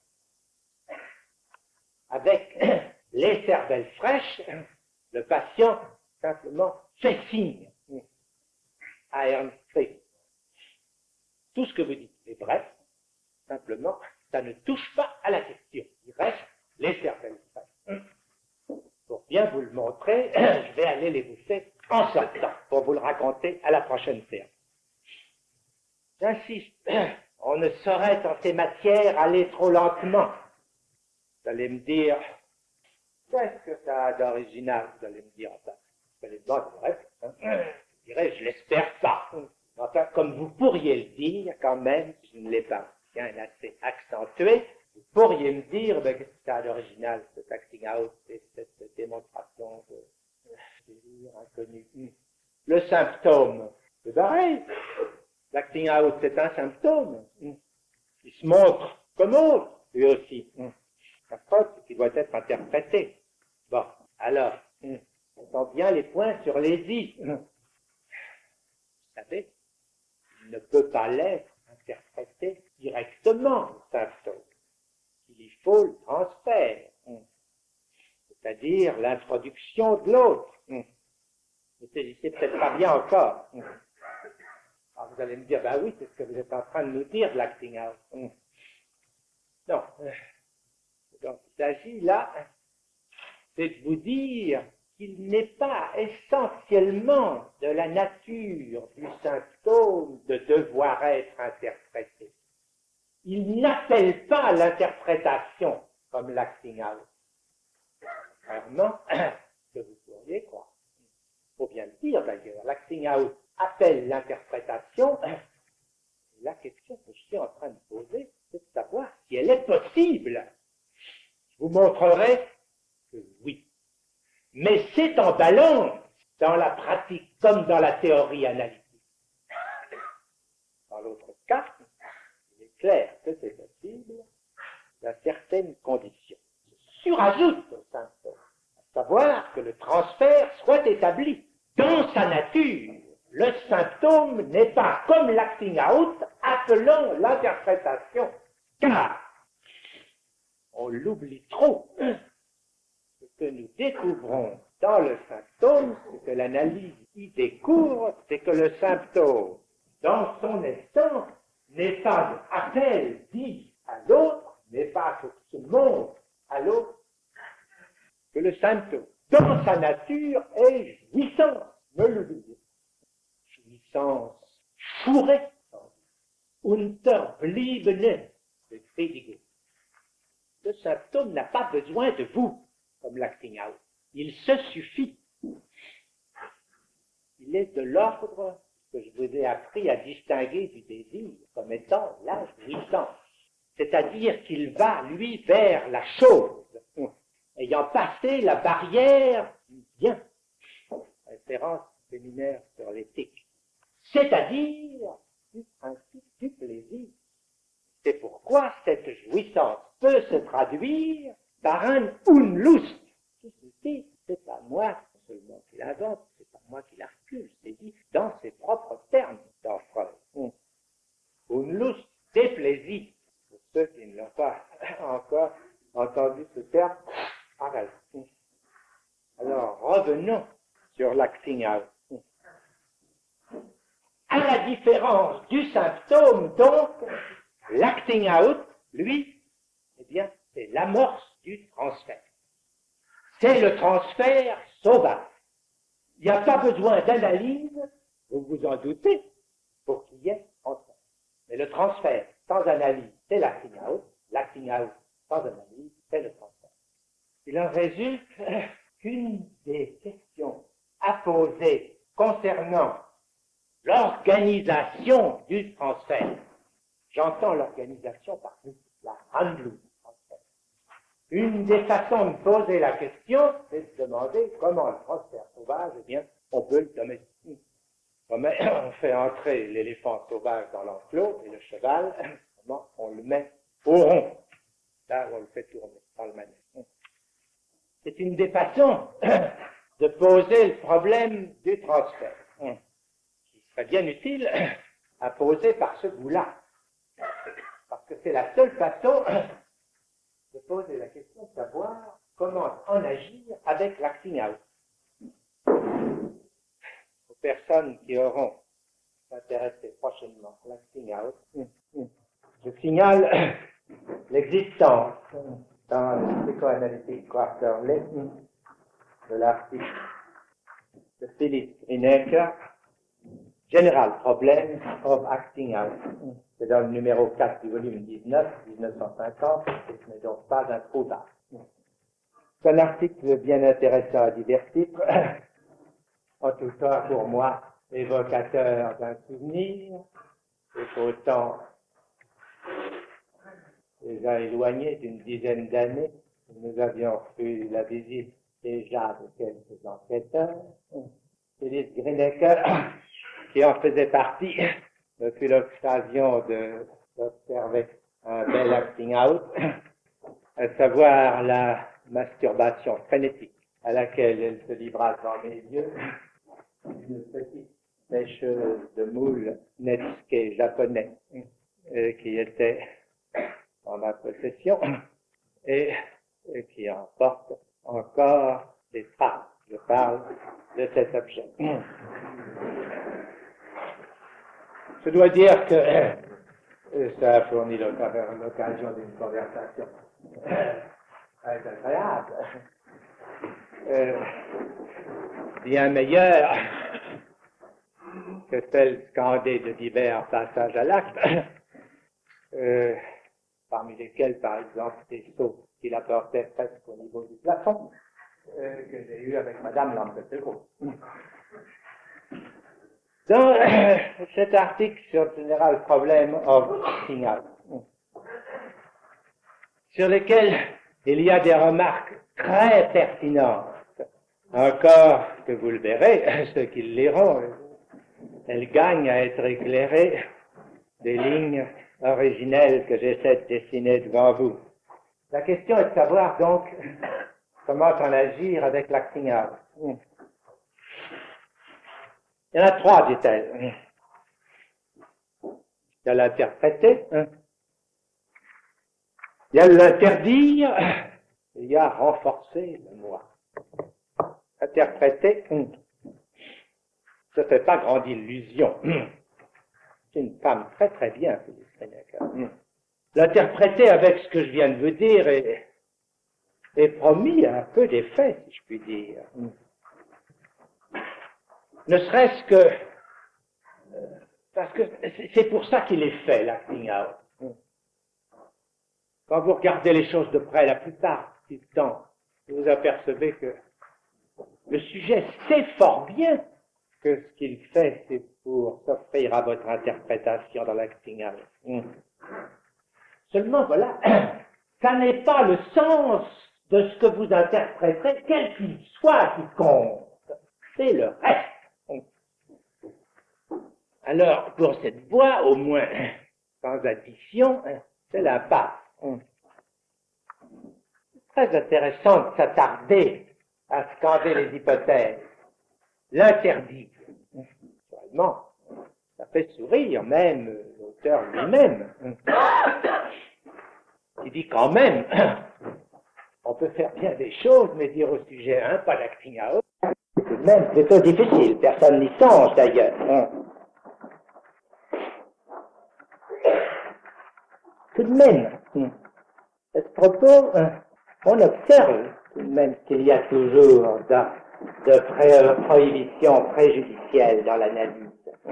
avec les cervelles fraîches, le patient simplement fait signe à Ernst Christ. Tout ce que vous dites est vrai, simplement, ça ne touche pas à la question. Il reste les cervelles fraîches. Pour bien vous le montrer, je vais aller les bouffer en sortant, pour vous le raconter à la prochaine séance. J'insiste, on ne saurait en ces matières aller trop lentement. Vous allez me dire, qu'est-ce que ça a d'original? Vous allez me dire, ça. Vous allez me dire, je dirais, je l'espère pas. Enfin, comme vous pourriez le dire, quand même, je ne l'ai pas bien assez accentué, vous pourriez me dire, qu'est-ce que ça a d'original, cet acting out, cette démonstration de désir inconnu. Le symptôme, c'est pareil. L'acting out, c'est un symptôme. Il se montre comme autre, lui aussi. La faute, c'est qu'il doit être interprété. Bon, alors, on sent bien les points sur les i. Vous savez, il ne peut pas l'être interprété directement, le symptôme. Il faut le transfert, c'est-à-dire l'introduction de l'autre. Vous saisissez peut-être pas bien encore. vous allez me dire, ben oui, c'est ce que vous êtes en train de nous dire de l'acting out. Non. Donc, il s'agit là, c'est de vous dire qu'il n'est pas essentiellement de la nature du symptôme de devoir être interprété. Il n'appelle pas l'interprétation comme l'acting out. Contrairement que vous pourriez croire. Il faut bien le dire d'ailleurs, l'acting out appelle l'interprétation. La question que je suis en train de poser, c'est de savoir si elle est possible. Je vous montrerai que oui. Mais c'est en balance dans la pratique comme dans la théorie analytique. Dans l'autre cas, il est clair que c'est possible dans certaines conditions. Je surajoute au symptôme, à savoir que le transfert soit établi. Dans sa nature, le symptôme n'est pas comme l'acting out appelant l'interprétation, car on l'oublie trop. Ce que nous découvrons dans le symptôme, ce que l'analyse y découvre, c'est que le symptôme, dans son essence, n'est pas appel dit à l'autre, n'est pas pour se montre à l'autre, que le symptôme, dans sa nature, est jouissance, ne l'oubliez pas. Jouissance fourrée, unterbliebene, de Friedrich. Le symptôme n'a pas besoin de vous, comme l'acting out. Il se suffit. Il est de l'ordre que je vous ai appris à distinguer du désir comme étant la jouissance. C'est-à-dire qu'il va, lui, vers la chose, ayant passé la barrière du bien. Référence séminaire sur l'éthique. C'est-à-dire du principe du plaisir. C'est pourquoi cette jouissance peut se traduire par un Unlust. Ceci, c'est pas moi seulement qui l'invente, c'est pas moi qui l'articule, c'est dit dans ses propres termes dans Freud. Unlust, déplaisir. Pour ceux qui ne l'ont pas encore entendu ce terme, pareil. Alors, revenons sur l'acting out. À la différence du symptôme, donc, l'acting out, lui, eh bien, c'est l'amorce du transfert. C'est le transfert sauvage. Il n'y a pas besoin d'analyse, vous vous en doutez, pour qu'il y ait transfert. Mais le transfert sans analyse, c'est l'acting out. L'acting out sans analyse, c'est le transfert. Il en résulte qu'une des questions à poser concernant l'organisation du transfert, j'entends l'organisation par la handlung du transfert. Une des façons de poser la question, c'est de demander comment le transfert sauvage, eh bien, on peut le domestiquer. On fait entrer l'éléphant sauvage dans l'enclos et le cheval, comment on le met au rond. Là, on le fait tourner dans le manège. C'est une des façons de poser le problème du transfert, qui serait bien utile à poser par ce bout-là. Parce que c'est la seule façon de poser la question de savoir comment en agir avec l'acting out. Aux personnes qui auront s'intéresser prochainement à l'acting out, je signale l'existence dans le Psychoanalytic Quarterly de l'article de Philip Greenacre, General Problem of Acting Out. C'est dans le numéro 4 du volume 19, 1950, et ce n'est donc pas introuvable. C'est un article bien intéressant à divers titres, en tout cas pour moi évocateur d'un souvenir, et pourtant déjà éloigné d'une dizaine d'années. Nous avions eu la visite déjà de quelques enquêteurs. Phyllis Greenacre, qui en faisait partie, me fut l'occasion d'observer un bel acting out, à savoir la masturbation frénétique à laquelle elle se livra devant mes yeux, une petite pêcheuse de moules netsuke japonais qui était en ma possession et qui en porte encore des traces. Je parle de cet objet. Je dois dire que ça a fourni l'occasion d'une conversation très agréable, bien meilleure que celle scandée de divers passages à l'acte, parmi lesquels, par exemple, des sauts qu'il apportait presque au niveau du plafond, que j'ai eu avec Madame Lampeteau. Dans cet article sur le General Problem of Acting Out, sur lequel il y a des remarques très pertinentes, encore que vous le verrez, ceux qui le liront, elles gagnent à être éclairées des lignes originelles que j'essaie de dessiner devant vous. La question est de savoir donc comment en agir avec l'acting out. Il y en a trois, dit-elle. Il y a l'interpréter, il y a l'interdire, il y a renforcer le moi. Interpréter, ça ne fait pas grande illusion. C'est une femme très très bien, Phyllis Rinecker. L'interpréter avec ce que je viens de vous dire est promis un peu d'effet, si je puis dire. Ne serait-ce que parce que c'est pour ça qu'il est fait, l'acting out. Quand vous regardez les choses de près, la plupart du temps, vous apercevez que le sujet sait fort bien que ce qu'il fait, c'est pour s'offrir à votre interprétation dans l'acting out. Seulement, voilà, ça n'est pas le sens de ce que vous interprétez, quel qu'il soit, qui compte. C'est le reste. Alors, pour cette voix, au moins, sans addition, c'est la passe. C'est très intéressant de s'attarder à scander les hypothèses. L'interdit. Naturellement, ça fait sourire même l'auteur lui-même. Il dit quand même, on peut faire bien des choses, mais dire au sujet, pas l'acting out, c'est tout de même plutôt difficile. Personne n'y songe d'ailleurs. Tout de même, à ce propos, on observe tout de même qu'il y a toujours de prohibitions préjudicielles dans l'analyse.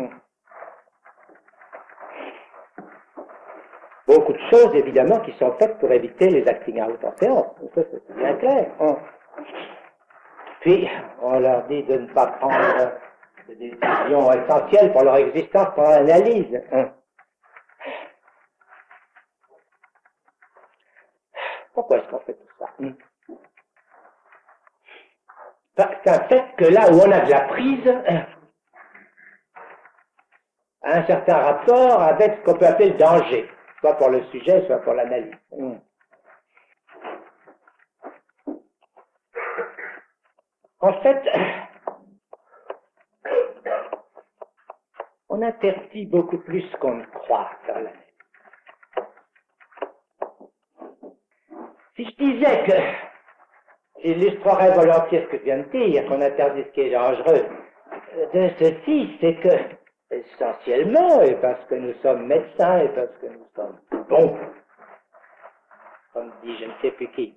Beaucoup de choses, évidemment, qui sont faites pour éviter les acting out en séance. Ça, c'est bien clair. Puis, on leur dit de ne pas prendre des décisions essentielles pour leur existence pendant l'analyse. Pourquoi est-ce qu'on fait tout ça? C'est un fait que là où on a de la prise, a un certain rapport avec ce qu'on peut appeler le danger, soit pour le sujet, soit pour l'analyse. En fait, on interdit beaucoup plus qu'on ne croit dans l'analyse. Si je disais que j'illustrerais volontiers ce que je viens de dire, qu'on interdit ce qui est dangereux, de ceci, c'est que, essentiellement, et parce que nous sommes médecins, et parce que nous sommes bons, comme dit je ne sais plus qui,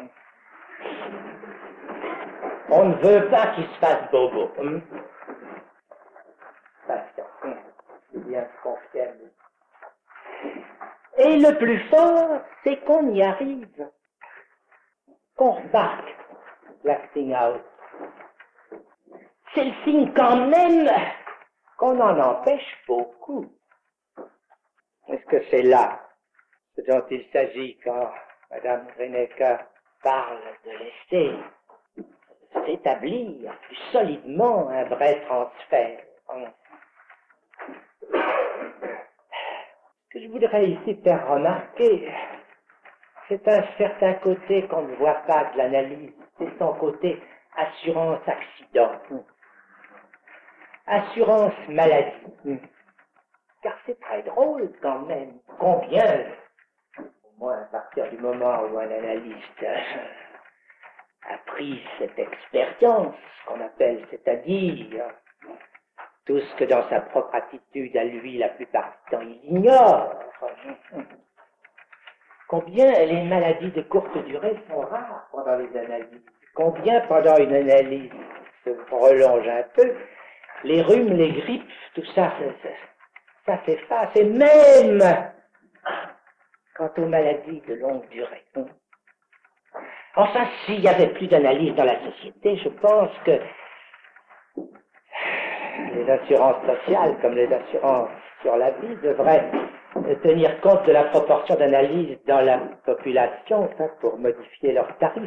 on ne veut pas qu'il se fasse bobo. Patient. C'est bien ce qu'on fait. Et le plus fort, c'est qu'on y arrive. Qu'on remarque l'acting out. C'est le signe quand même qu'on en empêche beaucoup. Est-ce que c'est là ce dont il s'agit quand Mme Rinecker parle de laisser s'établir plus solidement un vrai transfert? Ce que je voudrais ici faire remarquer, c'est un certain côté qu'on ne voit pas de l'analyse, c'est son côté assurance-accident, assurance-maladie. Car c'est très drôle quand même, combien, au moins à partir du moment où un analyste a pris cette expérience qu'on appelle, c'est-à-dire tout ce que dans sa propre attitude à lui, la plupart du temps, il ignore. Combien les maladies de courte durée sont rares pendant les analyses. Combien pendant une analyse se prolonge un peu, les rhumes, les grippes, tout ça, ça s'efface. Et même quant aux maladies de longue durée. Enfin, s'il n'y avait plus d'analyse dans la société, je pense que les assurances sociales, comme les assurances sur la vie, devraient tenir compte de la proportion d'analyse dans la population, ça, pour modifier leurs tarifs.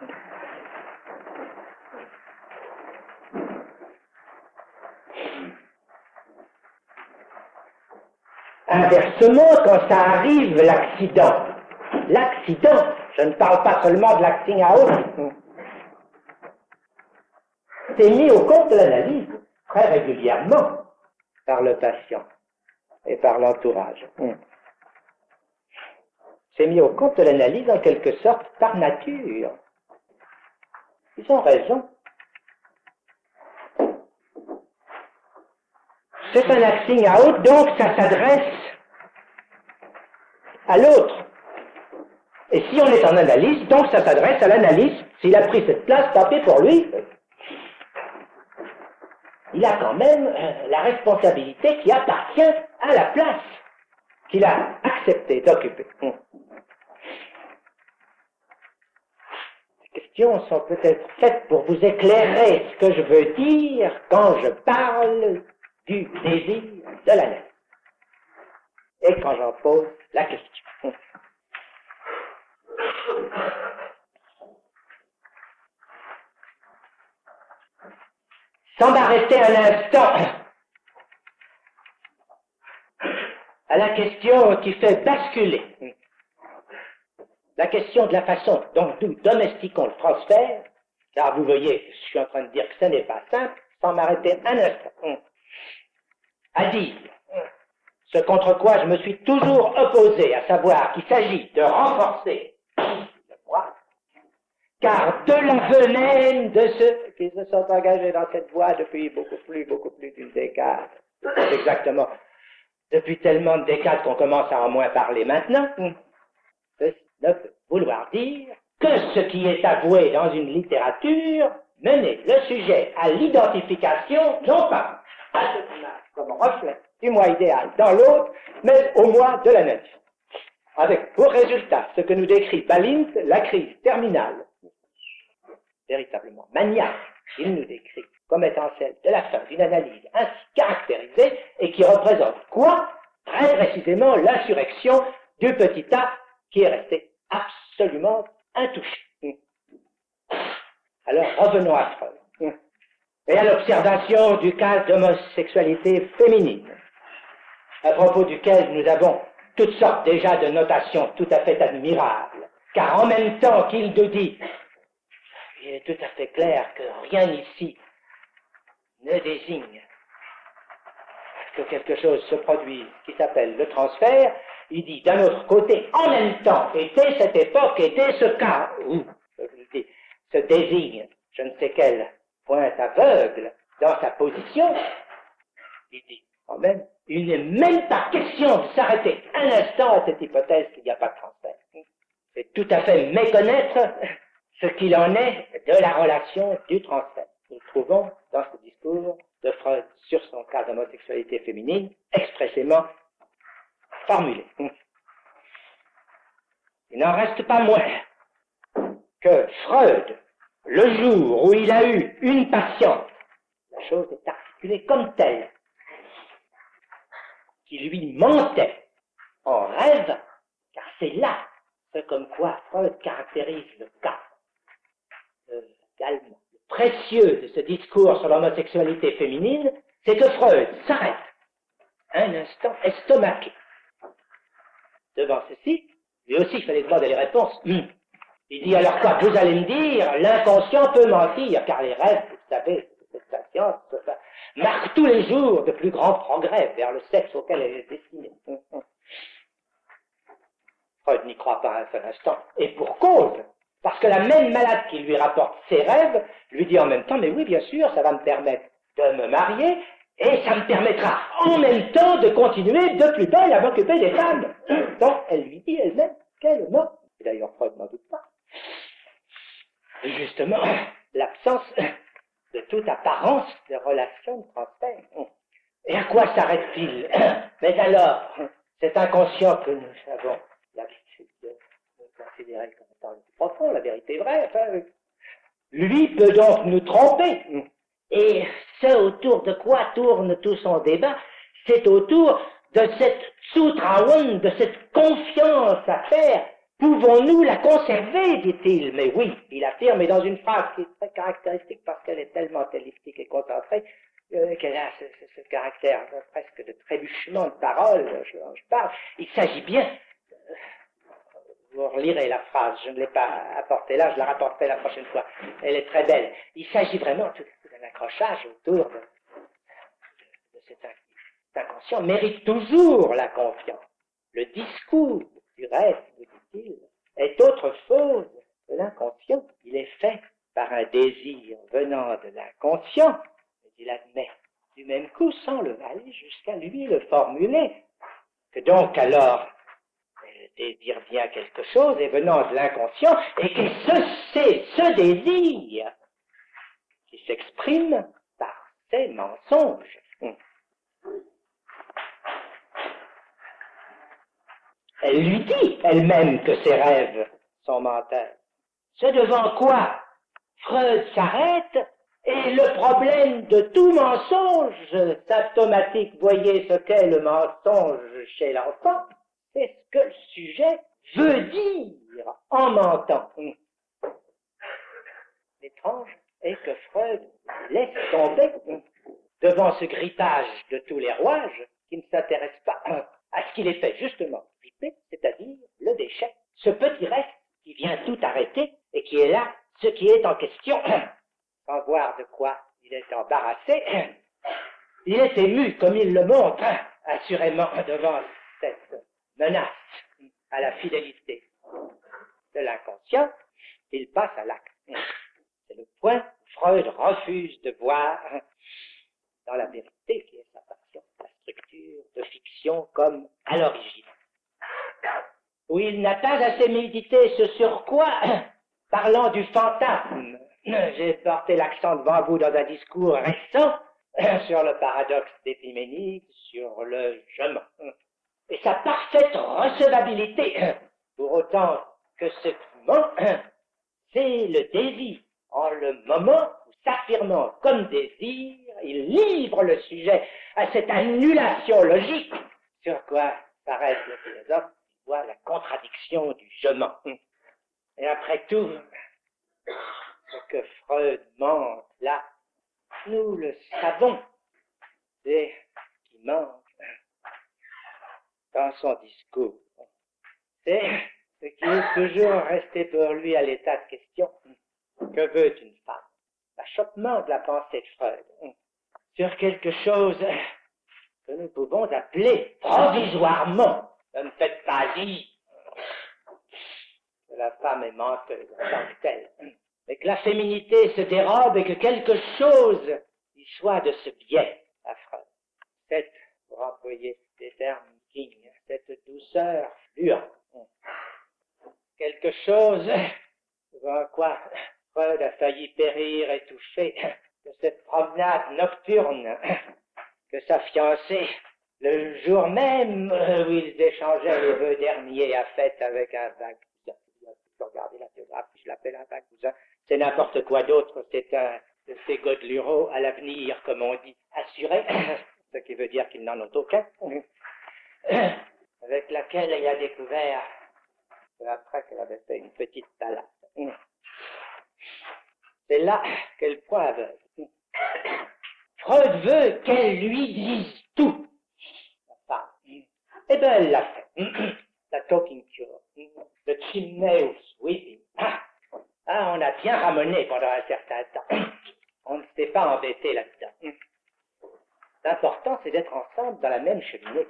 Inversement, quand ça arrive, l'accident, je ne parle pas seulement de l'acting out, c'est mis au compte de l'analyse très régulièrement par le patient et par l'entourage. C'est mis au compte de l'analyse en quelque sorte par nature. Ils ont raison. C'est un acting out, donc ça s'adresse à l'autre. Et si on est en analyse, donc ça s'adresse à l'analyse. S'il a pris cette place, tant pis pour lui. Il a quand même la responsabilité qui appartient à la place qu'il a accepté d'occuper. Ces questions sont peut-être faites pour vous éclairer ce que je veux dire quand je parle du désir de l'analyse. Et quand j'en pose la question. Sans m'arrêter un instant à la question qui fait basculer, la question de la façon dont nous domestiquons le transfert, car vous voyez, je suis en train de dire que ce n'est pas simple, sans m'arrêter un instant à dire ce contre quoi je me suis toujours opposé, à savoir qu'il s'agit de renforcer le moi, car de l'aveu même de ceux qui se sont engagés dans cette voie depuis beaucoup plus d'une décade, exactement, depuis tellement de décades qu'on commence à en moins parler maintenant, ceci ne peut vouloir dire que ce qui est avoué dans une littérature menait le sujet à l'identification, non pas à ce qu'il a comme reflet du moi idéal dans l'autre, mais au moi de l'analyse. Avec pour résultat ce que nous décrit Balint, la crise terminale, véritablement maniaque, qu'il nous décrit comme étant celle de la fin d'une analyse ainsi caractérisée et qui représente quoi? Très précisément l'insurrection du petit A qui est resté absolument intouché. Alors revenons à Freud et à l'observation du cas d'homosexualité féminine, à propos duquel nous avons toutes sortes déjà de notations tout à fait admirables, car en même temps qu'il nous dit, il est tout à fait clair que rien ici ne désigne que quelque chose se produise qui s'appelle le transfert, il dit d'un autre côté, en même temps, était cette époque, était ce cas où se désigne je ne sais quelle pointe aveugle dans sa position, il dit quand même, il n'est même pas question de s'arrêter un instant à cette hypothèse qu'il n'y a pas de transfert. C'est tout à fait méconnaître ce qu'il en est de la relation du transfert. Nous le trouvons dans ce discours de Freud sur son cas d'homosexualité féminine, expressément formulé. Il n'en reste pas moins que Freud, le jour où il a eu une patiente, la chose est articulée comme telle, qui lui mentait en rêve, car c'est là ce comme quoi Freud caractérise le cas calme, précieux de ce discours sur l'homosexualité féminine, c'est que Freud s'arrête un instant estomaqué devant ceci. Lui aussi, il fallait demander les réponses. Il dit alors quoi? Vous allez me dire, l'inconscient peut mentir, car les rêves, vous savez, cette patiente marquent tous les jours de plus grands progrès vers le sexe auquel elle est destinée. Freud n'y croit pas un seul instant, et pour cause, parce que la même malade qui lui rapporte ses rêves lui dit en même temps, mais oui, bien sûr, ça va me permettre de me marier Et ça me permettra en même temps de continuer de plus belle à m'occuper des femmes dont elle lui dit elle-même qu'elle est morte. Et d'ailleurs, Freud n'en doute pas. Et justement, l'absence de toute apparence de relation de transfert. Et à quoi s'arrête-t-il? Mais alors, cet inconscient que nous avons l'habitude de considérer comme étant le plus profond, la vérité vraie, enfin, lui peut donc nous tromper. Et ce autour de quoi tourne tout son débat, c'est autour de cette Tsutrawan, de cette confiance à faire. Pouvons-nous la conserver, dit-il. Mais oui, il affirme, et dans une phrase qui est très caractéristique parce qu'elle est tellement elliptique et concentrée, qu'elle a ce caractère presque de trébuchement de parole dont je parle. Il s'agit bien, vous relirez la phrase, je ne l'ai pas apportée là, je la rapporterai la prochaine fois. Elle est très belle. Il s'agit vraiment tout d'un accrochage autour de cet inconscient mérite toujours la confiance. Le discours du reste, dit-il, est autre chose que l'inconscient. Il est fait par un désir venant de l'inconscient, mais il admet du même coup sans le aller jusqu'à lui le formuler. Que donc alors, elle désire bien quelque chose et venant de l'inconscient, et que c'est ce désir qui s'exprime par ces mensonges. Elle lui dit elle-même que ses rêves sont menteurs. Ce devant quoi Freud s'arrête et le problème de tout mensonge symptomatique, voyez ce qu'est le mensonge chez l'enfant, c'est ce que le sujet veut dire en mentant. L'étrange est que Freud laisse tomber devant ce grippage de tous les rouages qui ne s'intéresse pas à ce qu'il est fait justement gripper, c'est-à-dire le déchet. Ce petit reste qui vient tout arrêter et qui est là, ce qui est en question, sans voir de quoi il est embarrassé, il est ému comme il le montre, assurément devant cette menace à la fidélité de l'inconscient, il passe à l'acte. C'est le point où Freud refuse de voir dans la vérité qui est sa passion, la structure de fiction comme à l'origine. Où il n'a pas assez médité ce sur quoi, parlant du fantasme, j'ai porté l'accent devant vous dans un discours récent sur le paradoxe d'Épiménide, sur le je mens, et sa parfaite recevabilité, pour autant que ce qui ment, c'est le désir. En le moment où s'affirmant comme désir, il livre le sujet à cette annulation logique, sur quoi s'arrête le philosophe, il voit la contradiction du je mens. Et après tout, ce que Freud manque là, nous le savons, c'est ce qui manque dans son discours. C'est ce qui est toujours resté pour lui à l'état de question. Que veut une femme? L'achoppement de la pensée de Freud sur quelque chose que nous pouvons appeler provisoirement. Ne me faites pas dire que la femme est menteuse en tant que telle, mais que la féminité se dérobe et que quelque chose y soit de ce biais à Freud. Cette, pour employer des termes King, cette douceur fluente, quelque chose devant quoi Freud a failli périr étouffé de cette promenade nocturne que sa fiancée, le jour même où ils échangeaient les vœux derniers, a fait avec un vague cousin. Regardez la biographie, je l'appelle un vague cousin. C'est n'importe quoi d'autre, c'est un de ces godelureaux à l'avenir, comme on dit, assuré, ce qui veut dire qu'ils n'en ont aucun, avec laquelle il a découvert, après qu'elle avait fait une petite balade. C'est là qu'est le point aveugle. Freud veut qu'elle lui dise tout, la femme. Eh bien, elle l'a fait. La talking cure, le chimney ou sweeping. On a bien ramené pendant un certain temps. On ne s'est pas embêté là-dedans. L'important, c'est d'être ensemble dans la même cheminée.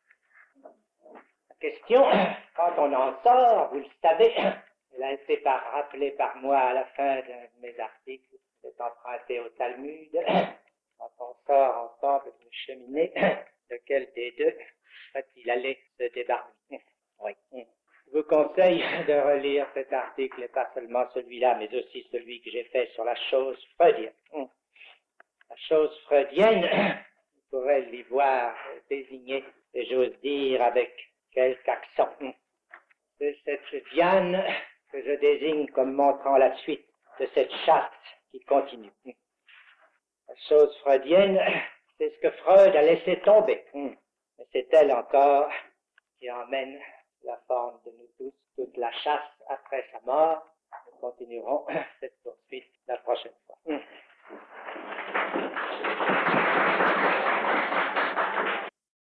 La question, quand on en sort, vous le savez, elle a été rappelée par moi à la fin de mes articles, c'est emprunté au Talmud. Quand on sort ensemble une cheminée, lequel des deux va-t-il aller se débarrasser? Oui. Je vous conseille de relire cet article, et pas seulement celui-là, mais aussi celui que j'ai fait sur la chose freudienne. La chose freudienne, vous pourrez l'y voir désignée, et j'ose dire avec quelque accent. C'est cette Diane que je désigne comme montrant la suite de cette chasse qui continue. La chose freudienne, c'est ce que Freud a laissé tomber. Mais c'est elle encore qui emmène la forme de nous tous, toute la chasse après sa mort. Nous continuerons cette poursuite la prochaine fois.